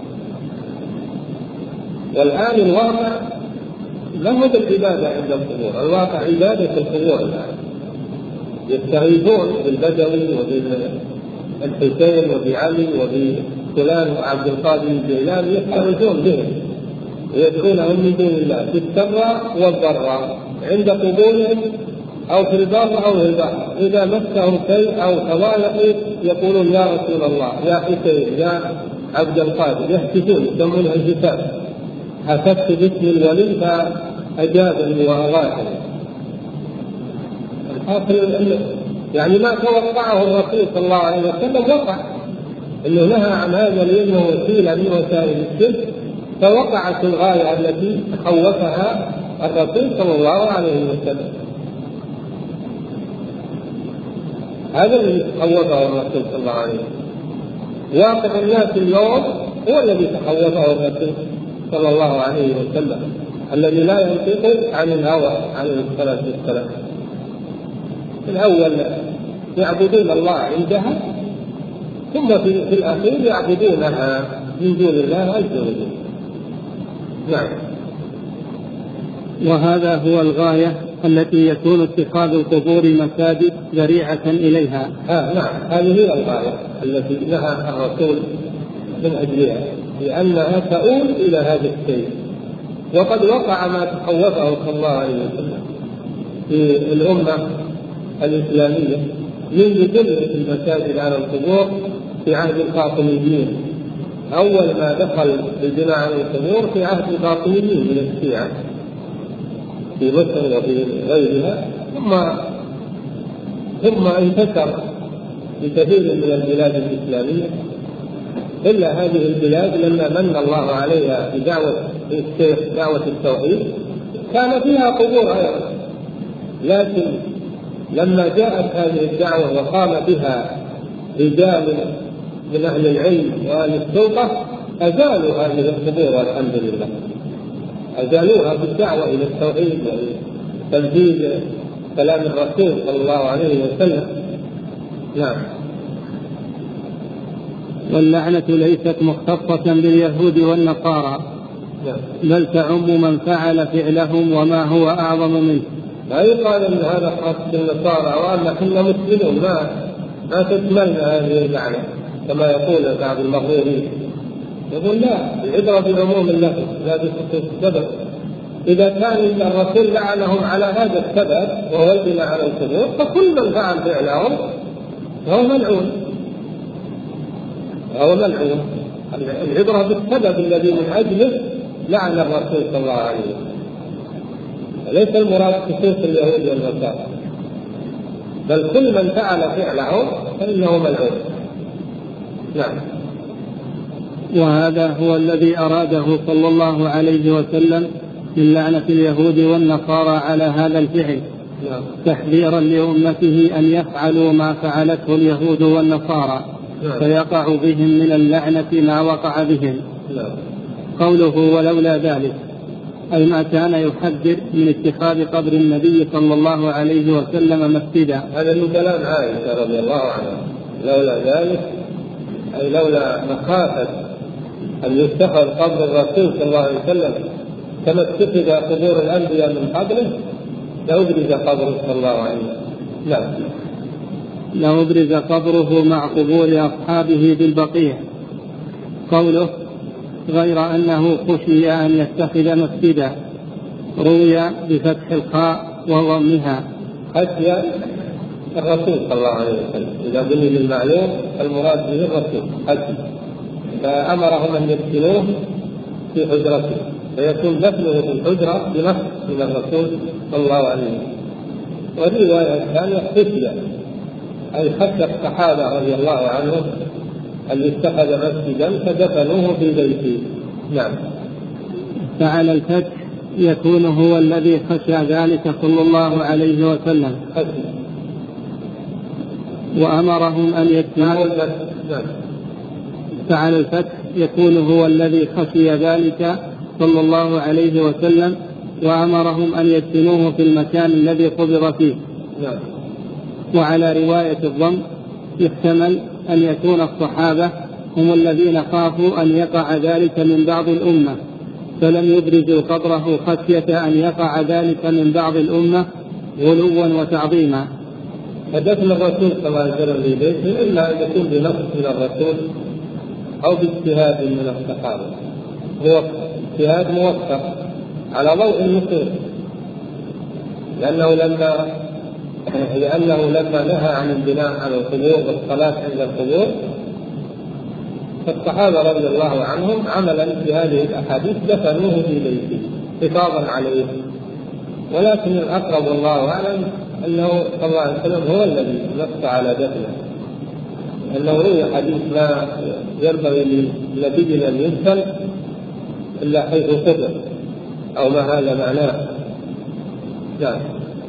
والآن الواقع له بالعبادة عند القبور، الواقع عبادة القبور الآن، يستغيثون بالبدوي وبالحسين وبعلي وبفلان وعبد القادر الجيلاني، يستغيثون بهم ويدعونهم من دون الله في السراء والضراء عند قبورهم أو في البر أو في البحر، إذا مسهم شيء أو تضايقوا يقولون يا رسول الله يا حسين يا عبد القادر، يهتفون يسمونها الهتاف، هتفت باسم الولي فأجابني وأغاثني. الحاصل يعني ما توقعه الرسول صلى الله عليه وسلم وقع، انه نهى عن هذا لانه وسيله من وسائل الشرك، فوقعت الغايه التي خوفها الرسول صلى الله عليه وسلم. هذا الذي خوفه الرسول صلى الله عليه وسلم. واقع الناس اليوم هو الذي تخوفه الرسول صلى الله عليه وسلم، الذي لا ينطق عن الهوى عليه الصلاه والسلام. الأول يعبدون الله عندها، ثم في الأخير يعبدونها من دون الله عز وجل. نعم. وهذا هو الغاية التي يكون اتخاذ القبور مساجد ذريعة إليها. آه نعم، هذه هي الغاية التي نهى الرسول من أجلها، لأنها تؤول إلى هذا الشيء. وقد وقع ما تخوفه صلى الله عليه وسلم في الأمة الإسلامية منذ بنية المساجد على القبور في عهد الفاطميين. أول ما دخل البناء على القبور في عهد الفاطميين من الشيعة في مصر وفي غيرها، ثم ثم انتشر في كثير من البلاد الإسلامية، إلا هذه البلاد لما من الله عليها بدعوة الشيخ دعوة التوحيد كان فيها قبور أيضا، لكن لما جاءت هذه الدعوة وقام بها رجال من أهل العلم وأهل السلطة أزالوا هذه القبور والحمد لله، أزالوها بالدعوة إلى التوحيد وتنفيذ كلام الرسول صلى الله عليه وسلم. نعم. واللعنة ليست مختصة باليهود والنصارى، بل تعم من فعل فعلهم وما هو أعظم منه. لا يقال أن هذا خاص بالنصارى وأن احنا مسلمون ما ما تشملنا هذه اللعنة كما يقول بعض المغرورين. يقول لا، العبرة بعموم اللفظ لا بخصوص السبب. إذا كان الرسول لعنهم على هذا السبب وهو البناء على القبور فكل من فعل فعلهم فهو ملعون، هو ملعون. العبرة بالسبب الذي من أجله لعن الرسول صلى الله عليه وسلم، ليس المراد خصوص اليهود والنصارى، بل كل من فعل فعلهم فإنه ملعون. نعم. وهذا هو الذي أراده صلى الله عليه وسلم من لعنة اليهود والنصارى على هذا الفعل، نعم. تحذيرا لأمته أن يفعلوا ما فعلته اليهود والنصارى، نعم. فيقع بهم من اللعنة ما وقع بهم. نعم. قوله ولولا ذلك أي ما كان يحذر من اتخاذ قبر النبي صلى الله عليه وسلم مسجدا. هذا من كلام عائشة رضي الله عنها، لولا ذلك أي لولا مخافة أن يتخذ قبر الرسول صلى الله عليه وسلم كما اتخذ قبور الأنبياء من قبله لأبرز قبره صلى الله عليه وسلم. نعم. لأبرز قبره مع قبور أصحابه بالبقيع. قوله غير أنه خشي أن يتخذ مسجدا روي بفتح الخاء وضمها. خشي الرسول صلى الله عليه وسلم، إذا بني للمعلوم المراد به الرسول خشي، فأمرهم أن يدفنوه في حجرته فيكون دفنه في الحجرة بنص من الرسول صلى الله عليه وسلم. والرواية الثانية خشي أي خشي الصحابة رضي الله عنهم أن يتخذ مسجدا فدفنوه في بيته. نعم. فعلى الفتح يكون هو الذي خشى ذلك صلى الله عليه وسلم خشي. وأمرهم أن يدفنوه. فعلى الفتح يكون هو الذي خشي ذلك صلى الله عليه وسلم وأمرهم أن يدفنوه في المكان الذي قبر فيه. نعم. وعلى رواية الضم يحتمل أن يكون الصحابة هم الذين خافوا أن يقع ذلك من بعض الأمة فلم يبرزوا قبره خشية أن يقع ذلك من بعض الأمة غلوا وتعظيما. فدفن الرسول صلى الله عليه وسلم في بيته إلا أن يكون بنص من الرسول أو باجتهاد من الصحابة، هو اجتهاد موفق على ضوء النصوص، لأنه لما لأنه لما نهى عن البناء على القبور والصلاة عند القبور فالصحابة رضي الله عنهم عملا في هذه الأحاديث دفنوه في بيته حفاظا عليه. ولكن الأقرب والله أعلم أنه صلى الله عليه وسلم هو الذي نص على دفنه، أنه روي حديث ما ينبغي لنبي أن يدفن إلا حيث قبر أو ما هذا معناه. نعم.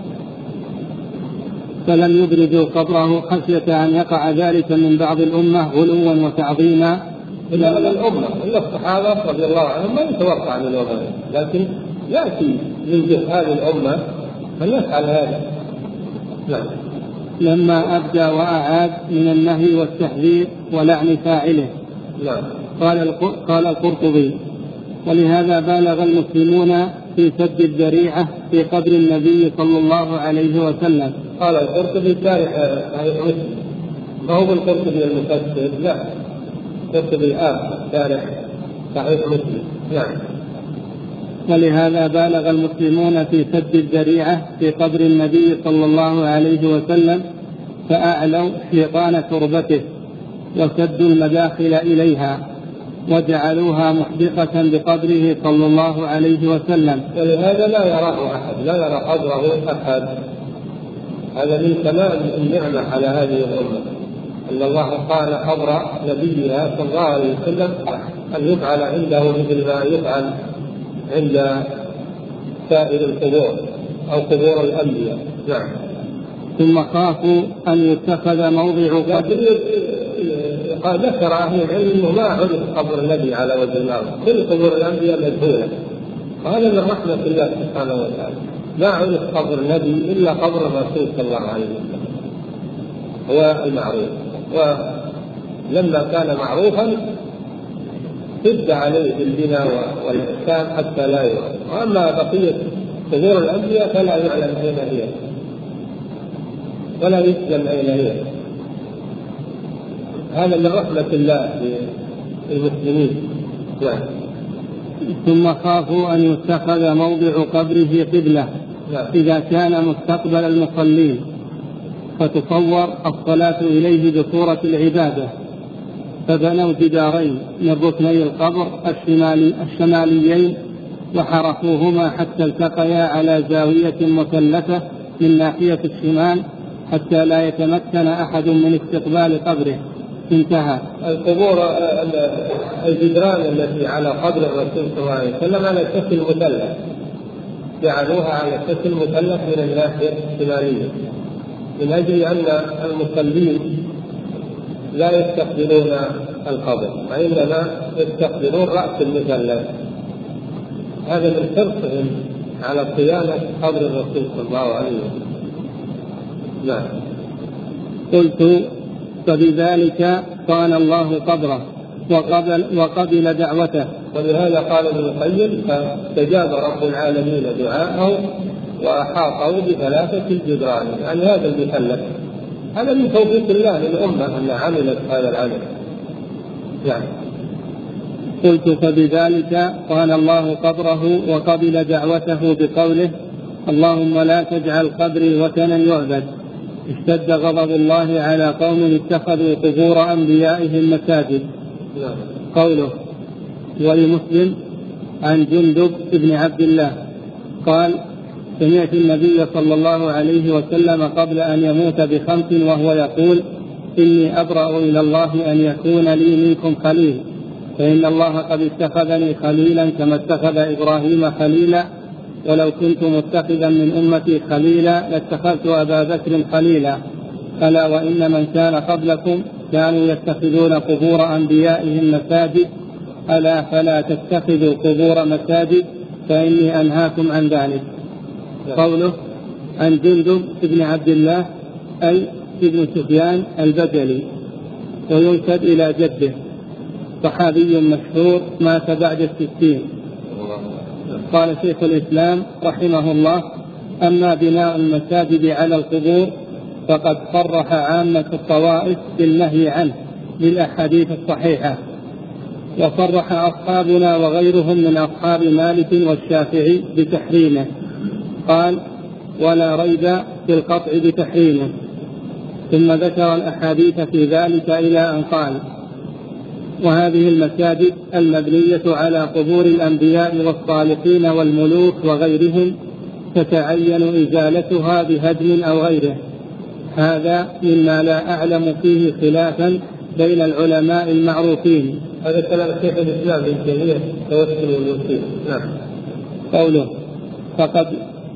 فلم يبرزوا قبره خشية أن يقع ذلك من بعض الأمة غلوا وتعظيما. إلا من الأمة إلا الصحابة رضي الله عنهم ما يتوقع من الأمة، لكن يأتي من جهة الأمة من يفعل هذا. نعم. لما أبدى وأعاد من النهي والتحذير ولعن فاعله. نعم. قال قال القرطبي ولهذا بالغ المسلمون في سد الذريعة في قبر النبي صلى الله عليه وسلم. قال القرطبي تاريخ صحيح مسلم، ما هو القرطبي المفسر، لا القرطبي الآن تاريخ صحيح مسلم. نعم. ولهذا بالغ المسلمون في سد الذريعة في قبر النبي صلى الله عليه وسلم فأعلوا حيطان تربته وسدوا المداخل إليها وجعلوها محدقة بقبره صلى الله عليه وسلم. ولهذا لا يراه أحد، لا يرى قبره أحد. هذا من تمام النعمة على هذه الأمة أن الله قال قبر نبيها صلى الله عليه وسلم أن يفعل عنده مثل ما يفعل عند سائر القبور أو قبور الأنبياء. نعم. ثم خافوا أن يتخذ موضع قبر. قال ذكر أهل العلم أنه ما عرف قبر النبي على وجه الأرض، كل قبور الأنبياء مجهولة، وهذا من رحمة الله سبحانه وتعالى. ما عرف قبر النبي إلا قبر الرسول صلى الله عليه وسلم هو المعروف، ولما كان معروفا سد عليه بالبناء والإحسان حتى لا يعرف. وأما بقية قبور الأنبياء فلا يعلم أين هي ولا يسلم أين هي. هذا من رحمة الله للمسلمين. نعم. ثم خافوا أن يتخذ موضع قبره قبلة إذا كان مستقبل المصلين، فتصور الصلاة إليه بصورة العبادة، فبنوا جدارين من ركني القبر الشمالي الشماليين وحرفوهما حتى التقيا على زاوية مثلثة من ناحية الشمال حتى لا يتمكن أحد من استقبال قبره. انتهى. القبور الجدران التي على قبر الرسول صلى الله عليه وسلم على شكل مثلث، جعلوها على شكل مثلث من الناحية الشمالية من أجل أن المصلين لا يستقبلون القبر وإنما يستقبلون رأس المثلث. هذا من حرصهم على صيانة قبر الرسول صلى الله عليه وسلم. نعم. قلت فبذلك قال الله قبره وقبل, وقبل دعوته. ولهذا قال ابن القيم فاستجاب رب العالمين دعاءه وأحاطه بثلاثة الجدران، يعني هذا المثلث. هذا من توفيق الله للأمة أن عملت هذا العمل. يعني قلت فبذلك قال الله قبره وقبل دعوته بقوله اللهم لا تجعل قبري وثنا يعبد. اشتد غضب الله على قوم اتخذوا قبور أنبيائهم مساجد. قوله ولمسلم عن جندب بن عبد الله قال سمعت النبي صلى الله عليه وسلم قبل أن يموت بخمس وهو يقول إني أبرأ إلى الله أن يكون لي منكم خليل، فإن الله قد اتخذني خليلا كما اتخذ إبراهيم خليلا، ولو كنت متخذا من أمتي خليلا لاتخذت أبا بكر خليلا. ألا وإن من كان قبلكم كانوا يتخذون قبور أنبيائهم مساجد، ألا فلا تتخذوا قبور مساجد فإني أنهاكم عن ذلك. قوله عن جندب بن عبد الله أي ابن سفيان البجلي، وينسب إلى جده، صحابي مشهور مات بعد الستين. قال شيخ الإسلام رحمه الله أما بناء المساجد على القبور فقد صرح عامة الطوائف بالنهي عنه بالأحاديث الصحيحة، وصرح أصحابنا وغيرهم من أصحاب مالك والشافعي بتحريمه. قال ولا ريب في القطع بتحريمه، ثم ذكر الأحاديث في ذلك إلى أن قال وهذه المساجد المبنية على قبور الأنبياء والصالحين والملوك وغيرهم تتعين إزالتها بهدم أو غيره. هذا مما لا أعلم فيه خلافا بين العلماء المعروفين. هذا كلام شيخ الإسلام ابن تيمية توسل والوسيل. نعم. قوله فقد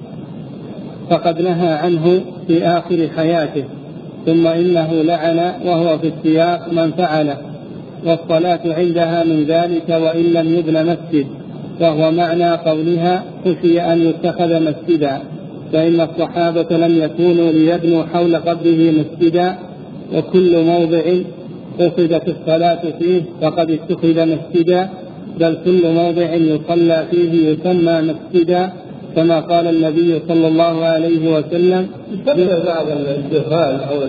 فقد نهى عنه في آخر حياته، ثم إنه لعن وهو في السياق من فعله، والصلاة عندها من ذلك وإن لم يبن مسجد، وهو معنى قولها خشي أن يتخذ مسجدا، فإن الصحابة لم يكونوا ليبنوا حول قبره مسجدا، وكل موضع قصدت الصلاة فيه فقد اتخذ مسجدا، بل كل موضع يصلى فيه يسمى مسجدا، كما قال النبي صلى الله عليه وسلم. يسمى بعض الجهال أو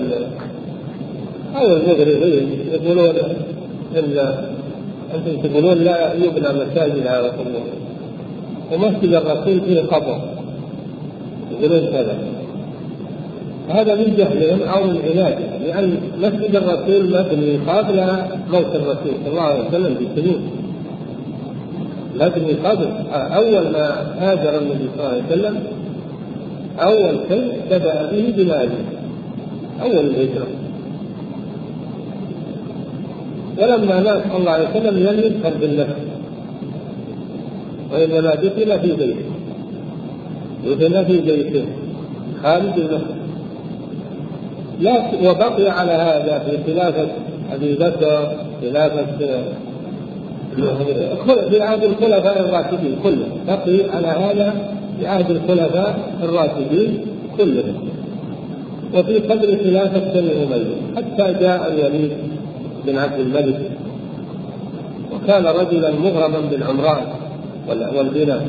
أو المغربين يقولون إن أنتم تقولون لا يبنى مساجد على قبور، ومسجد الرسول فيه قبر، يقولون كذا. هذا من جهلهم أو من عنادهم، لأن مسجد الرسول مبني قبل موت الرسول صلى الله عليه وسلم بسنين، مبني قبل أول ما هاجر النبي صلى الله عليه وسلم، أول شيء بدأ به بماله أول الهجرة، ولما مات صلى الله عليه وسلم لم يدخل بالنفس، وإنما دخل في بيته، دخل في بيته خارج المسجد. لا وبقي على هذا في خلافة أبي بكر، خلافة في عهد الخلفاء الراشدين كلهم، بقي على هذا في عهد الخلفاء الراشدين كلهم، وفي قدر خلافة بني أمية حتى جاء الوليد بن عبد الملك، وكان رجلا مغرما بالعمران والبناء،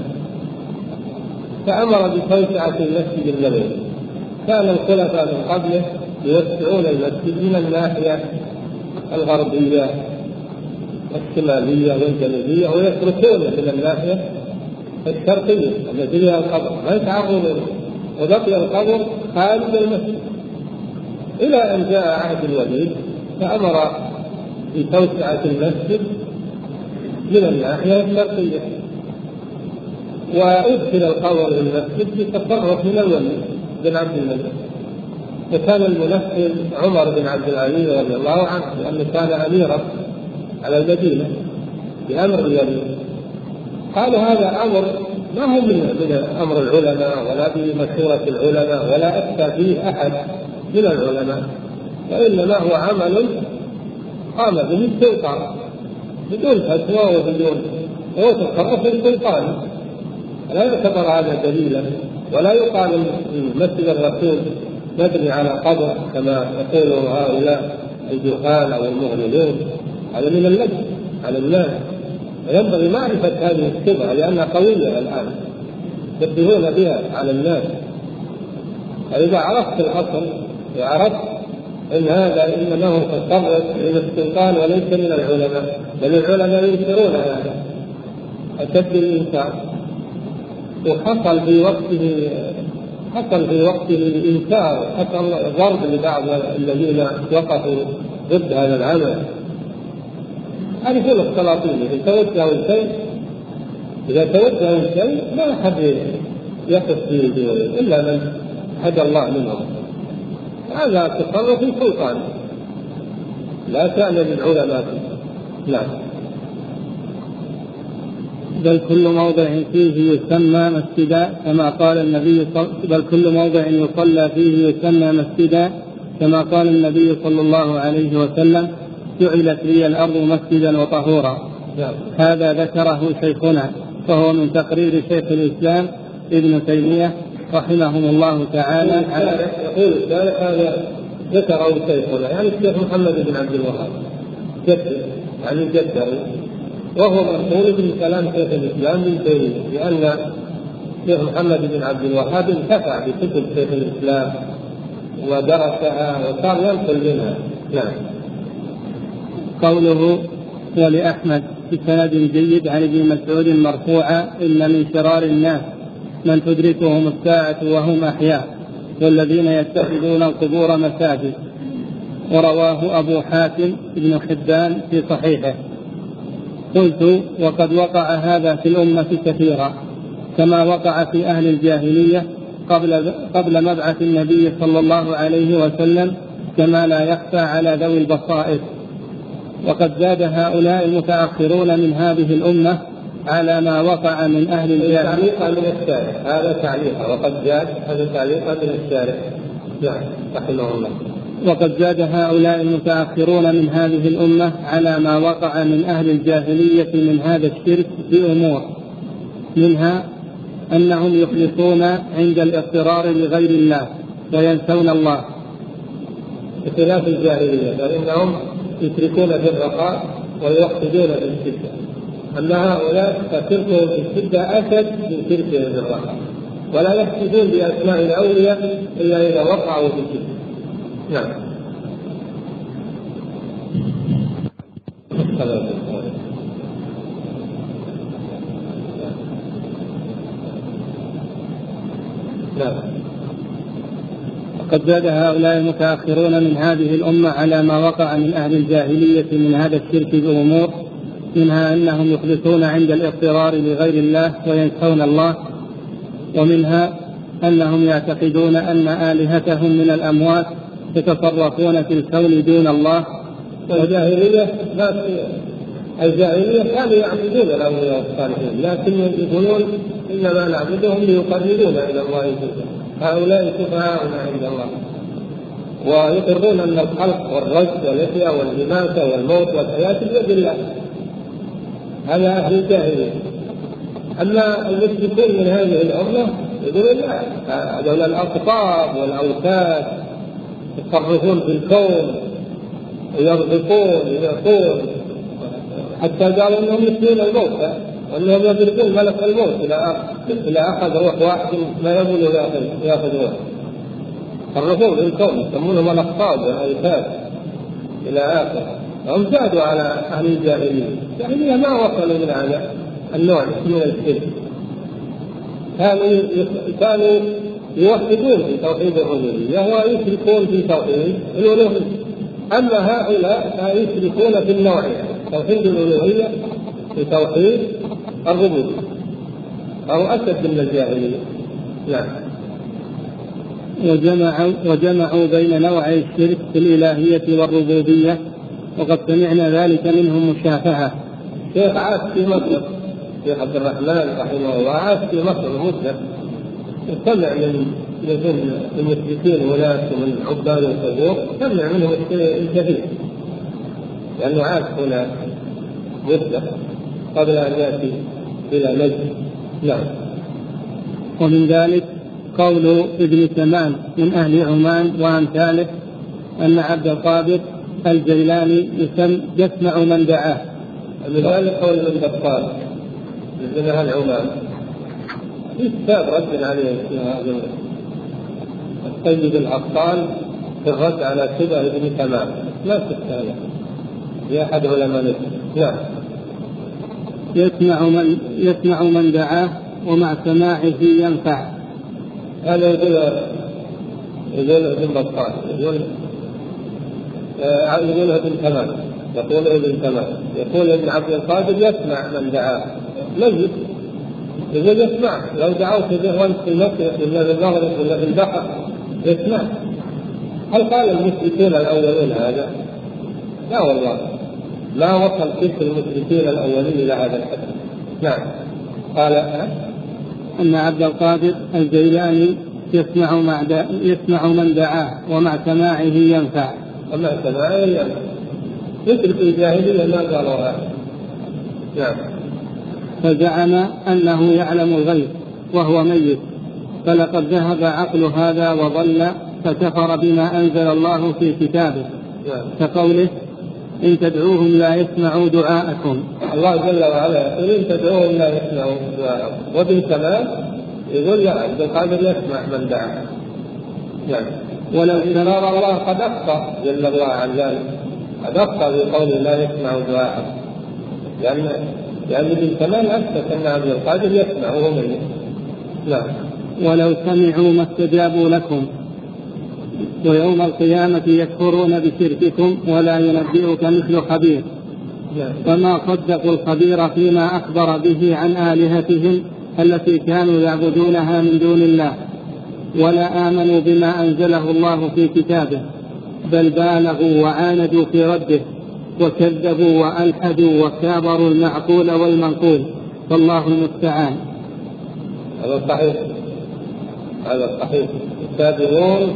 فأمر بتوسعة المسجد النبوي. كان الخلفاء من قبله يوسعون المسجد من الناحية الغربية والشمالية والجنوبية، ويتركون من الناحية الشرقية التي فيها القبر ما يتعرضون، وبقي القبر خارج المسجد إلى أن جاء عهد الوليد فأمر بتوسعة المسجد من الناحية الشرقية، وأدخل القبر للمسجد بتصرف من الوليد بن عبد الملك. وكان المنفذ عمر بن عبد العزيز رضي الله عنه، لأنه كان أميرا على المدينة بأمر الوليد. قالوا هذا أمر ما هو من أمر العلماء ولا بمشورة العلماء ولا أفتى فيه أحد من العلماء، وإنما هو عمل قام به السلطان بدون فتوى وبدون وتصرف السلطان، لا يعتبر هذا دليلا، ولا يقال مسجد الرسول مبني على قبر كما يقول هؤلاء الجهال أو المغرضون. هذا من اللبس على الناس، وينبغي معرفة هذه الشبهة لأنها قوية الآن يشبهون بها على الناس. فإذا عرفت الأصل وعرفت أن هذا إنما هو تصرف من السلطان وليس من العلماء، بل العلماء ينكرون هذا أشد الإنكار. وحصل في وقته حصل في وقته الإنكار، حصل ضرب لبعض الذين وقفوا ضد هذا العمل. هذه كل السلاطين إذا توجهوا الشيء إذا توجهوا الشيء ما أحد يقف فيه إلا من هدى الله منهم. هذا تصرف السلطان لا شأن للعلماء. نعم. بل كل موضع فيه يسمى مسجدا كما قال النبي بل كل موضع يصلى فيه يسمى مسجدا كما قال النبي صلى الله عليه وسلم: جعلت لي الأرض مسجدا وطهورا. هذا ذكره شيخنا، فهو من تقرير شيخ الإسلام ابن تيمية رحمهم الله تعالى. يقول الشارح هذا ذكره شيخنا يعني الشيخ محمد بن عبد الوهاب جد يعني جده، وهو مرسول من كلام شيخ الإسلام ابن تيمية، لأن الشيخ محمد بن عبد الوهاب انتفع بكتب شيخ الإسلام ودرسها وصار ينقل منها. نعم. قوله: ولأحمد بسند جيد عن ابن مسعود مرفوعا: إن من شرار الناس من تدركهم الساعة وهم أحياء والذين يتخذون القبور مساجد. ورواه أبو حاتم بن حبان في صحيحه. قلت: وقد وقع هذا في الأمة كثيرا، كما وقع في أهل الجاهلية قبل, قبل مبعث النبي صلى الله عليه وسلم، كما لا يخفى على ذوي البصائر. وقد زاد هؤلاء المتأخرون من هذه الأمة على ما وقع من أهل الجاهلية. هذا تعليق، وقد زاد هذا تعليق من الشارع رحمه الله. وقد زاد هؤلاء المتأخرون من هذه الأمة على ما وقع من أهل الجاهلية من هذا الشرك بأمور، منها أنهم يخلصون عند الاضطرار لغير الله وينسون الله، بخلاف الجاهلية فإنهم يشركون في الرخاء ويوحدون في الشدة. أما هؤلاء فشركهم في الشدة أشد من شركهم في الرخاء، ولا يحسدون بأسماء الأولياء إلا إذا وقعوا في الشدة. نعم. نعم. وقد زاد هؤلاء المتأخرون من هذه الأمة على ما وقع من أهل الجاهلية من هذا الشرك بأمور، منها أنهم يخلصون عند الاضطرار لغير الله وينسون الله، ومنها أنهم يعتقدون أن آلهتهم من الأموات يتصرفون في الكون دون الله. والجاهلية الجاهلية كانوا يعبدون الأولياء الصالحين، لكن يقولون إنما نعبدهم ليقربونا إلى الله سبحانه، هؤلاء شفعاؤنا عند الله. ويقرون أن الخلق والرزق والإحياء والإماتة والموت والحياة بيد الله. هذا أهل الجاهلية. أما المشركون من هذه الأمة يقولون لا، هذول الأقطاب والأوتاد يتصرفون في الكون ويرزقون ويعطون، حتى قالوا أنهم يسلون الموتى وأنهم يضربون ملك الموت إلى أخذ روح واحد ما يبون يأخذ روح. يتصرفون في الكون يسمونهم الأقطاب والأوتاد إلى آخر. هم زادوا على أهل الجاهلية. الجاهلية ما وصلوا من هذا النوع من الشرك. كانوا كانوا يوحدون في توحيد الربوبية ويشركون في توحيد الألوهية. أما هؤلاء يشركون في النوعين، توحيد الألوهية في توحيد الربوبية، أو أشد من الجاهلية. نعم. وجمعوا, وجمعوا بين نوعي الشرك في الإلهية والربوبية، وقد سمعنا ذلك منهم مشافهة. شيخ عاش في مصر، شيخ عبد الرحمن رحمه الله عاش في مصر مسلم، سمع من من المشركين وناس ومن عباد القبور، سمع منهم الكثير لأنه عاش هنا مسلم قبل أن يأتي إلى نجد. نعم. ومن ذلك قول ابن تمام من أهل عمان وأمثاله أن عبد القادر الجيلاني يسمع من دعاه. من ذلك قول ابن بطال من أهل عمان في كتاب رد عليه هذا السيد الأبطال في الرد على شبه ابن تمام، لا تستهلك في أحد علماء. نعم. يسمع من يسمع من دعاه ومع سماعه ينفع. هذا يقول يقول ابن بطال يقول يقول ابن تمام يقول ابن تمام يقول ابن عبد القادر يسمع من دعاه مجد، يقول يسمع لو دعوت به وانت في مكة ولا في المغرب ولا في البحر يسمع. هل قال المشركين الأولين هذا؟ لا والله، لا وصل كيف المشركين الأولين إلى هذا الحد. نعم. قال أن عبد القادر الجيلاني يسمع, مع دا يسمع من دعاه ومع سماعه ينفع. ومع سماعه ينفع. يترك الجاهلية ما قالوا هذا. نعم. فزعم أنه يعلم الغيب وهو ميت، فلقد ذهب عقل هذا وضل، فكفر بما أنزل الله في كتابه. نعم. كقوله إن تدعوهم لا يسمعوا دعاءكم. الله جل وعلا يقول إن تدعوهم لا يسمعوا دعاءكم، وابن تمام يقول لا، عبد القادر يسمع من دعا. نعم. ولو إقرار الله قد أخطأ جل الله عن ذلك، قد أخطأ بقول لا يسمعوا دعاءكم، لأن لأن ابن تمام أثبت أن عبد القادر يسمع وهو ميت. نعم. ولو سمعوا ما استجابوا لكم، ويوم القيامة يكفرون بشرككم ولا ينبئك مثل خبير. فما صدقوا الخبير فيما أخبر به عن آلهتهم التي كانوا يعبدونها من دون الله، ولا آمنوا بما أنزله الله في كتابه، بل بالغوا وعاندوا في رده، وكذبوا وألحدوا وكابروا المعقول والمنقول، فالله المستعان. هذا صحيح، هذا صحيح. يكذبون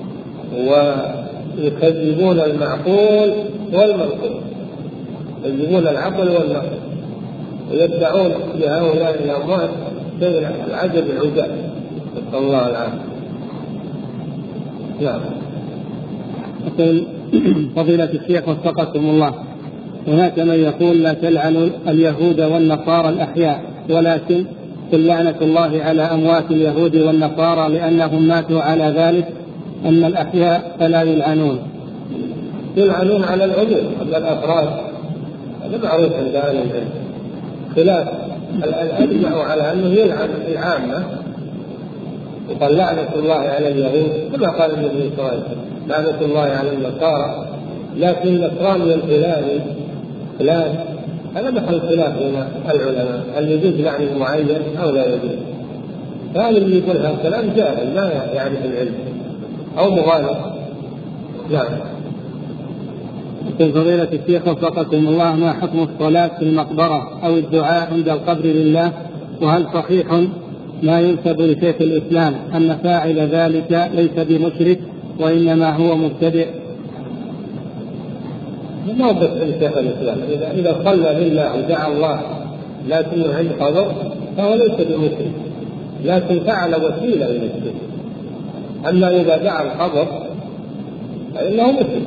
ويكذبون المعقول والمنقول، يكذبون العقل والنقل، ويدعون لهؤلاء الأموات شيء العجب العجاب، نسأل الله العافية. نعم. يقول فضيلة الشيخ وفقكم الله، هناك من يقول لا تلعنوا اليهود والنصارى الأحياء، ولكن قل لعنة الله على أموات اليهود والنصارى لأنهم ماتوا على ذلك، أن الأحياء فلا يلعنون. يلعنون على العموم قبل الأفراد، هذا معروف عند أهل العلم. خلاف الأجمع على أنه يلعن العامة، وقال لعنة الله على اليهود كما قال النبي صلى الله عليه وسلم لعنة الله على النصارى، لكن النصراني الخلافي خلاف، هذا محل خلاف بين العلماء، هل يجوز لعن معين أو لا يجوز. هذا اللي يقول هذا الكلام جاهل لا يعرف العلم أو مغالط. نعم. من فضيلة الشيخ وفقكم الله، ما حكم الصلاة في المقبرة أو الدعاء عند القبر لله؟ وهل صحيح ما ينسب لشيخ الإسلام أن فاعل ذلك ليس بمشرك وإنما هو مبتدع؟ ما هو بس شيخ الإسلام، إذا إذا صلى لله ودعا الله لكنه عند قبر فهو ليس بمشرك، لكن فعل وسيلة إلى الشرك. أما إذا دعا القبر فإنه مشرك،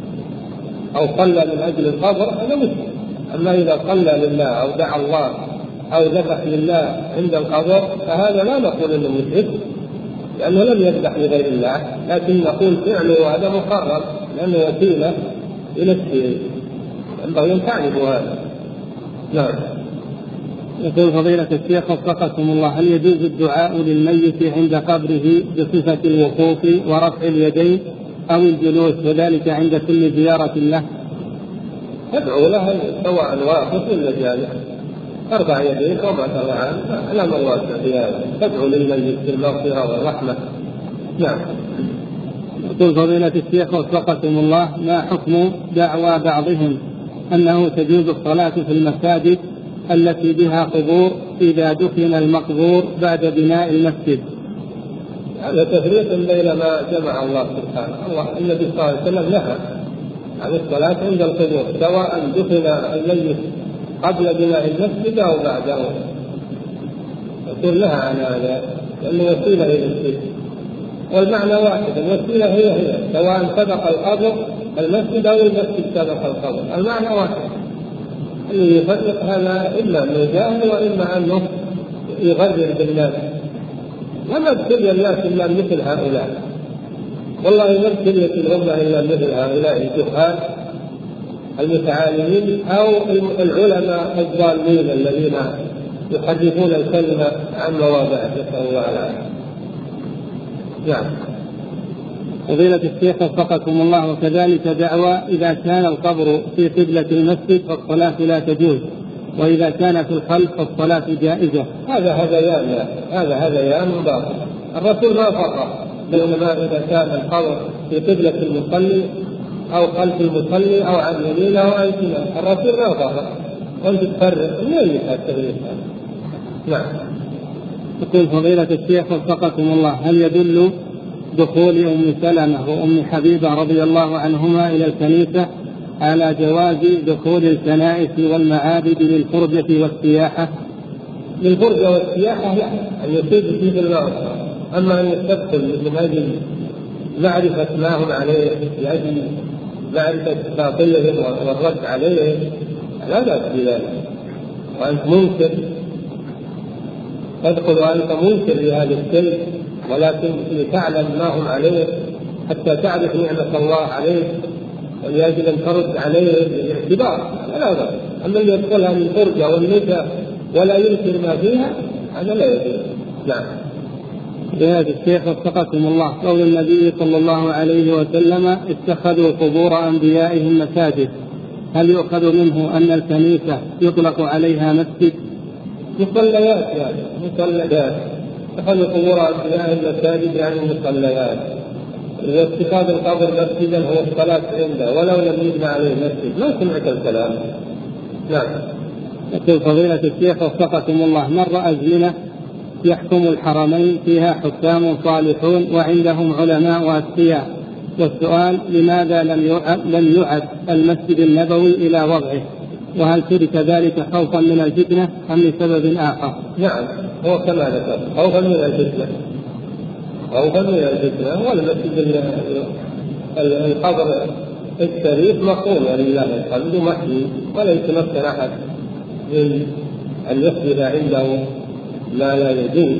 أو صلى من أجل القبر هذا مشرك. أما إذا صلى لله أو دعا الله أو ذبح لله عند القبر فهذا لا نقول إنه مشرك، لأنه لم يذبح لغير الله، لكن نقول فعله هذا مقرر لأنه وسيلة إلى الشرك، ينبغي أن تعرفوا هذا. نعم. يقول فضيلة الشيخ وفقكم الله: هل يجوز الدعاء للميت عند قبره بصفة الوقوف ورفع اليدين أو الجلوس، وذلك عند كل زيارة له؟ تدعو له سواء واقف ولا جالس، ارفع يديك وما ترى عنه، لا مرات في هذا، تدعو للميت بالمغفرة والرحمة. نعم. يقول فضيلة الشيخ وفقكم الله: ما حكم دعوى بعضهم أنه تجوز الصلاة في المساجد التي بها قبور إذا دفن المقبور بعد بناء المسجد؟ هذا تفريق بين ما جمع الله سبحانه. الله النبي صلى الله عليه وسلم نهى عن الصلاة عند القبور، سواء دفن الميت قبل بناء المسجد أو بعده، يقول نهى عن هذا لأنه وسيلة إلى الشرك، والمعنى واحد، الوسيلة هي هي سواء سبق القبر المسجد أو المسجد سبق القبر، المعنى واحد. اللي يفرق هذا إما أنه جاهل وإما أنه يغرر بالناس. وما ابتلي الناس إلا مثل هؤلاء، والله ما ابتليت الأمة إلا مثل هؤلاء الجهال المتعالمين أو العلماء الضالين الذين يحرفون الكلمة عن مواضعه، نسأل الله العافية. نعم. فضيلة الشيخ وفقكم الله: وكذلك دعوى إذا كان القبر في قبلة المسجد فالصلاة لا تجوز، وإذا كان في الخلف فالصلاة جائزة. هذا هذيان هذا هذيان باطل. الرسول ما فرق بينما إذا كان القبر في قبلة المصلي أو خلف المصلي أو عن يمينه أو عن شماله، الرسول ما فرق، وأنت تفرق من أي التفريق هذا؟ نعم. يقول فضيلة الشيخ وفقكم الله: هل يدل دخول أم سلمة وأم حبيبة رضي الله عنهما إلى الكنيسة على جواز دخول الكنائس والمعابد للفرجة والسياحة؟ للفرجة والسياحة لا، أن يصيب فيه المرض. أما أن يستدخل من أجل معرفة ما هم عليه، لأجل معرفة باطلهم والرد عليهم، لا بأس بذلك. وأنت منكر، تدخل وأنت منكر لهذا الشيء، ولكن لتعلم ما هم عليه حتى تعرف نعمة الله عليه، ولأجل أن ترد عليه بالاعتبار، لا بأس. أما اللي يدخلها من فرجة والنساء ولا ينكر ما فيها هذا لا يجوز. نعم. بهذا الشيخ وفقكم الله: قول النبي صلى الله عليه وسلم: اتخذوا قبور أنبيائهم مساجد، هل يؤخذ منه أن الكنيسة يطلق عليها مسجد؟ مصليات يعني مصليات، اتخذوا قبور أنبيائهم مساجد يعني مصليات. واتخاذ القبر مسجدا هو الصلاة عنده ولو لم يبنى عليه مسجد. ما سمعت الكلام. نعم. يقول فضيلة الشيخ وفقكم الله: مر أزمنة يحكم الحرمين فيها حكام صالحون وعندهم علماء وأتقياء، والسؤال: لماذا لم يعد, لم يعد المسجد النبوي إلى وضعه؟ وهل ترك ذلك خوفا من الفتنة أم لسبب آخر؟ نعم، هو كما ذكر خوفا من الفتنة، خوفا من الفتنة. والمسجد القبر الشريف مقوم لله الحمد محمي، ولا يتمكن أحد من أن يحدث عنده ما لا يجوز.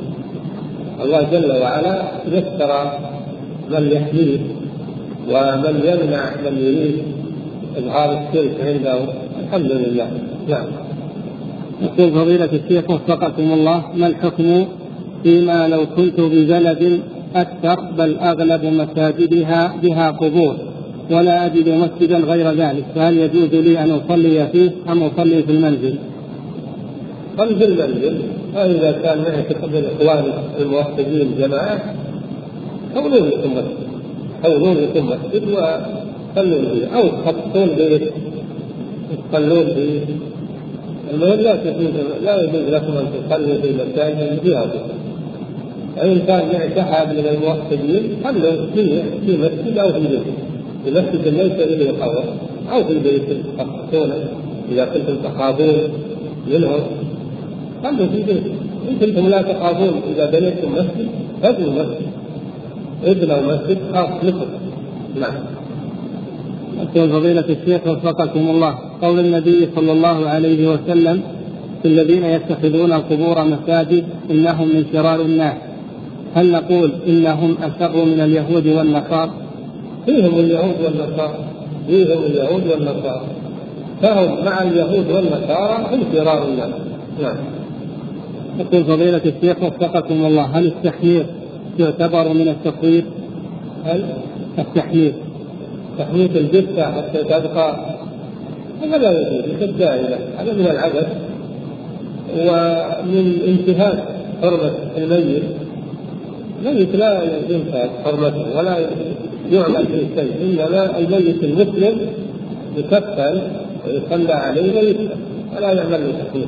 الله جل وعلا يستر من يحميه ومن يمنع من يريد إظهار الشرك عنده، الحمد لله. نعم. يقول فضيلة الشيخ وفقكم الله: ما الحكم فيما لو كنت ببلد أكثر بل أغلب مساجدها بها قبور ولا أجد مسجدا غير ذلك، فهل يجوز لي أن أصلي فيه أم أصلي في المنزل؟ صل في المنزل. فإذا كان معك الإخوان الموحدين جماعة كونوا لكم مسجد، كونوا لكم مسجد وصلوا فيه، أو تخطون بيت تصلون فيه. المهم لا لا يجوز لكم أن تصلوا في المساجد فيها. وإن كان معتحد من الموحدين خلوا في في مسجد أو في بيت، في مسجد ليس إليه قبر، أو في البيت تخافون إذا كنتم تخافون منهم خلوا في البيت. إن كنتم لا تخافون إذا بنيتم مسجد فابنوا مسجد، ابنوا مسجد خاص لكم. نعم. يقول فضيلة الشيخ وفقكم الله قول النبي صلى الله عليه وسلم في الذين يتخذون القبور مساجد إنهم من شرار الناس، هل نقول إنهم أشر من اليهود والنصارى؟ فيهم اليهود والنصارى، فيهم اليهود والنصارى، فهم مع اليهود والنصارى هم شرار الناس. نعم. يقول فضيلة الشيخ وفقكم الله هل التحمير يعتبر من التصوير؟ هل التحمير تحمية الجثة حتى تبقى هذا لا يجوز كالدائرة، هذا من العبث ومن انتهاك حرمة الميت. الميت لا ينتهك حرمته ولا يعمل في شيء، إنما الميت المسلم يكفن ويصلى عليه ويكفن ولا يعمل له تحميل.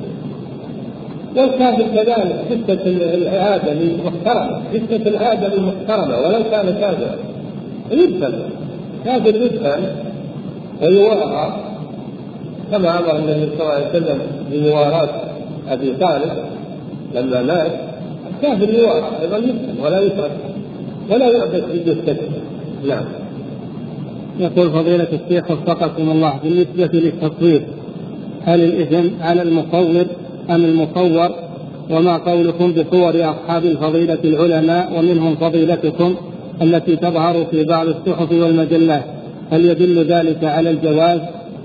والكافر كذلك جثة الآدمي محترمة، جثة الآدمي محترمة ولو كان كافرا يدفن، كافر يدفن ويوارى كما أمر النبي صلى الله عليه وسلم بمواراة أبي طالب لما مات. الكافر يوارى أيضا يدفن ولا يترك ولا يعبث بجثته. نعم. يقول فضيلة الشيخ وفقكم الله بالنسبة للتصوير هل الإثم على المصور أم المصور؟ وما قولكم بصور أصحاب الفضيلة العلماء ومنهم فضيلتكم التي تظهر في بعض الصحف والمجلات، هل يدل ذلك على الجواز؟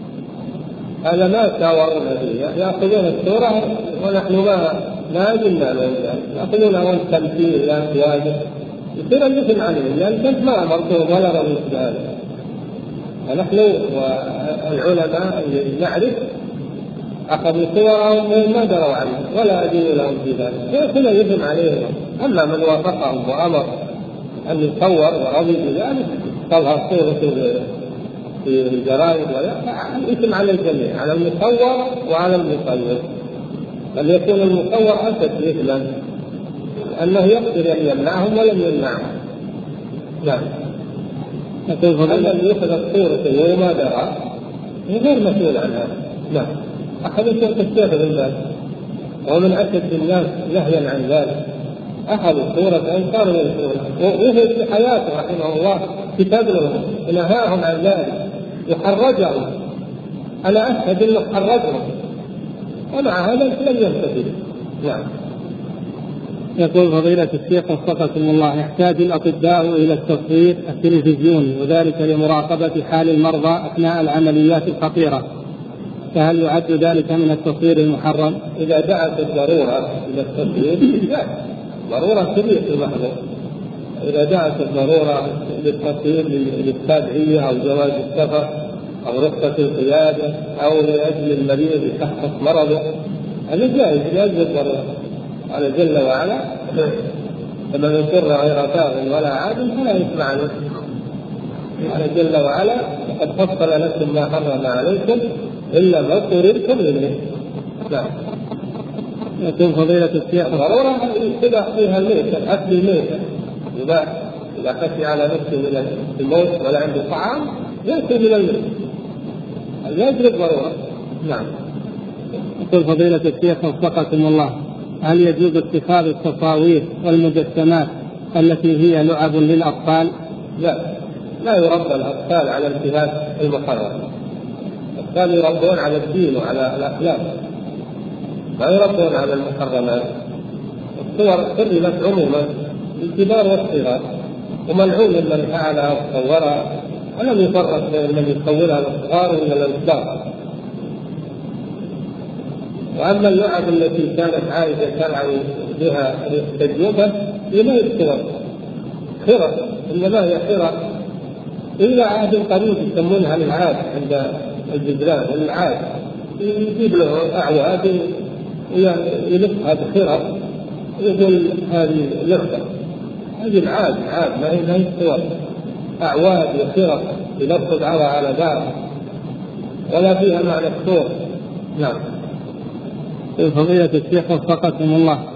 هذا ما شاورنا فيه، يأخذون الصورة ونحن ما ما قلنا لهم ذلك، يأخذونها والتمثيل لا واجب يصير الإثم عليهم لأن كنت ما أمرتهم ولا رضيت بهذا. ونحن والعلماء اللي نعرف أخذوا صورهم ما دروا عنها ولا أدين لهم في ذلك، فلا يثم عليهم. أما من وافقهم وأمر أن يصور ورضي بذلك تظهر صورة في الجرائد ولا الإثم على الجميع، على المصور وعلى المصور، بل يكون المصور أشد إثما أنه يقدر أن يمنعهم ولم يمنعهم. نعم. أما اللي يأخذ الصورة وهو ما درى غير مسؤول عنها. نعم. أخذ صورة الشيخ بن باز ومن أشد الناس نهيا عن ذلك، أخذ صورة أنصار من الصورة وهو في حياته رحمه الله كتاب له نهاهم عن ذلك يخرجهم. أنا أشهد أنه خرجهم ومع هذا لم يستفيد. نعم. يقول فضيلة الشيخ وفقكم الله يحتاج الأطباء إلى التصوير التلفزيوني وذلك لمراقبة حال المرضى أثناء العمليات الخطيرة، فهل يعد ذلك من التصوير المحرم؟ إذا دعت الضرورة إلى التصوير لا، ضرورة كبيرة في المحظور. إذا دعت الضرورة للتصوير للتابعية أو جواز السفر أو رخصة القيادة أو لأجل المريض يشخص مرضه هذا جائز لأجل الضرورة. قال جل وعلا فمن اضطر غير باغ ولا عاد فلا إثم عليه. قال جل وعلا قد فصل لكم ما حرم عليكم إلا ما اضطررتم إليه. نعم. يقول فضيلة الشيخ ضرورة يتبع فيها الميتة، أكل الميتة يباح إذا خشي على نفسه من الموت ولا عنده طعام يأكل من الميتة، هذا يجري ضرورة. نعم. يقول فضيلة الشيخ وفقكم الله هل يجوز اتخاذ التصاوير والمجسمات التي هي لعب للأطفال؟ لا، لا يربى الأطفال على اتخاذ المحرم. الأطفال يربون على الدين وعلى الأخلاق، لا يربون على المحرمات. الصور حرمت عموما للكبار والصغار، وملعون من فعلها وصورها، ولم يفرق بين من يصورها للصغار ولا للكبار. وأما اللعب التي كانت عائشة تلعب بها تجربة لما يذكر خرق، إنما هي خرق إلى عهد قريب يسمونها العاد عند الجدران، العاد يجيب له أعواد ويلفها بخرق يقول هذه لفة، هذه العاد عاد ما هي هي الصور، أعواد وخرق يلف بعضها على بعض ولا فيها معنى الصور. نعم. فضيلة الشيخ وفقكم الله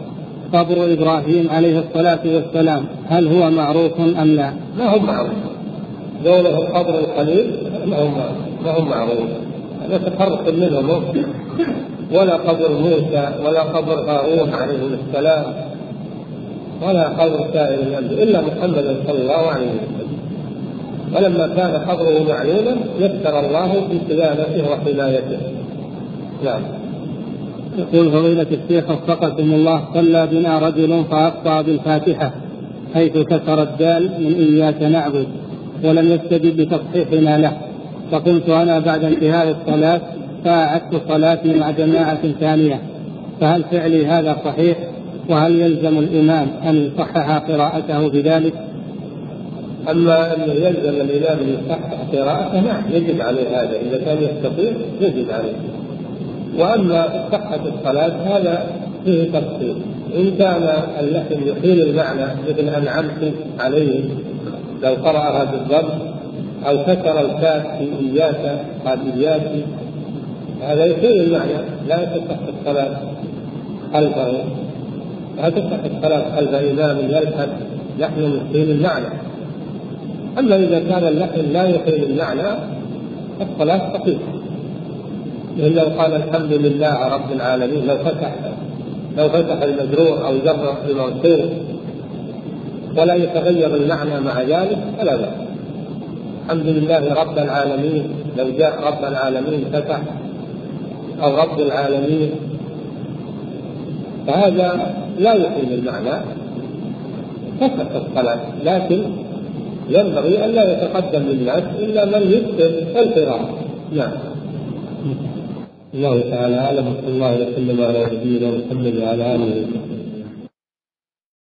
قبر إبراهيم عليه الصلاة والسلام هل هو معروف أم لا؟ ما هو معروف. دولة القبر الخليل ما هو ما هو معروف، هذا تفرق منهم، ولا قبر موسى ولا قبر هارون عليه السلام ولا قبر سائر الأنبياء إلا محمد صلى الله عليه وسلم. ولما كان قبره معلوما يسر الله في صيانته وحمايته. نعم. يقول فضيلة الشيخ وفقكم الله: صلى بنا رجل فأخطأ بالفاتحة حيث كسر الدال من إياك نعبد ولم يستجب بتصحيحنا له، فقمت أنا بعد انتهاء الصلاة فأعدت صلاتي مع جماعة ثانية، فهل فعلي هذا صحيح؟ وهل يلزم الإمام أن يصحح قراءته بذلك؟ أما أنه يلزم الإمام أن يصحح قراءته نعم يجب عليه هذا، إذا كان يستطيع يجب عليه. وأما صحة الصلاة هذا فيه تفصيل، إن كان اللحن يحيل المعنى مثل أنعمت عليه لو قرأها بالضبط، أو كسر الكاف في إياك قال إياك، هذا يحيل المعنى لا تصح الصلاة خلفه، لا تصح الصلاة خلف إمام يلحن لحن يحيل المعنى. أما إذا كان اللحن لا يحيل المعنى الصلاة صحيحة. لو قال الحمد لله رب العالمين، لو فتح لو فتح المجرور أو جر المنصوب ولا يتغير المعنى مع ذلك فلا بأس. الحمد لله رب العالمين، لو جاء رب العالمين فتح أو رب العالمين فهذا لا يحيل المعنى، تصح الصلاة، لكن ينبغي أن لا يتقدم للناس إلا من يتقن القراءة. نعم. الله تعالى أعلم، صلى الله وسلم على نبينا محمد وعلى آله وصحبه.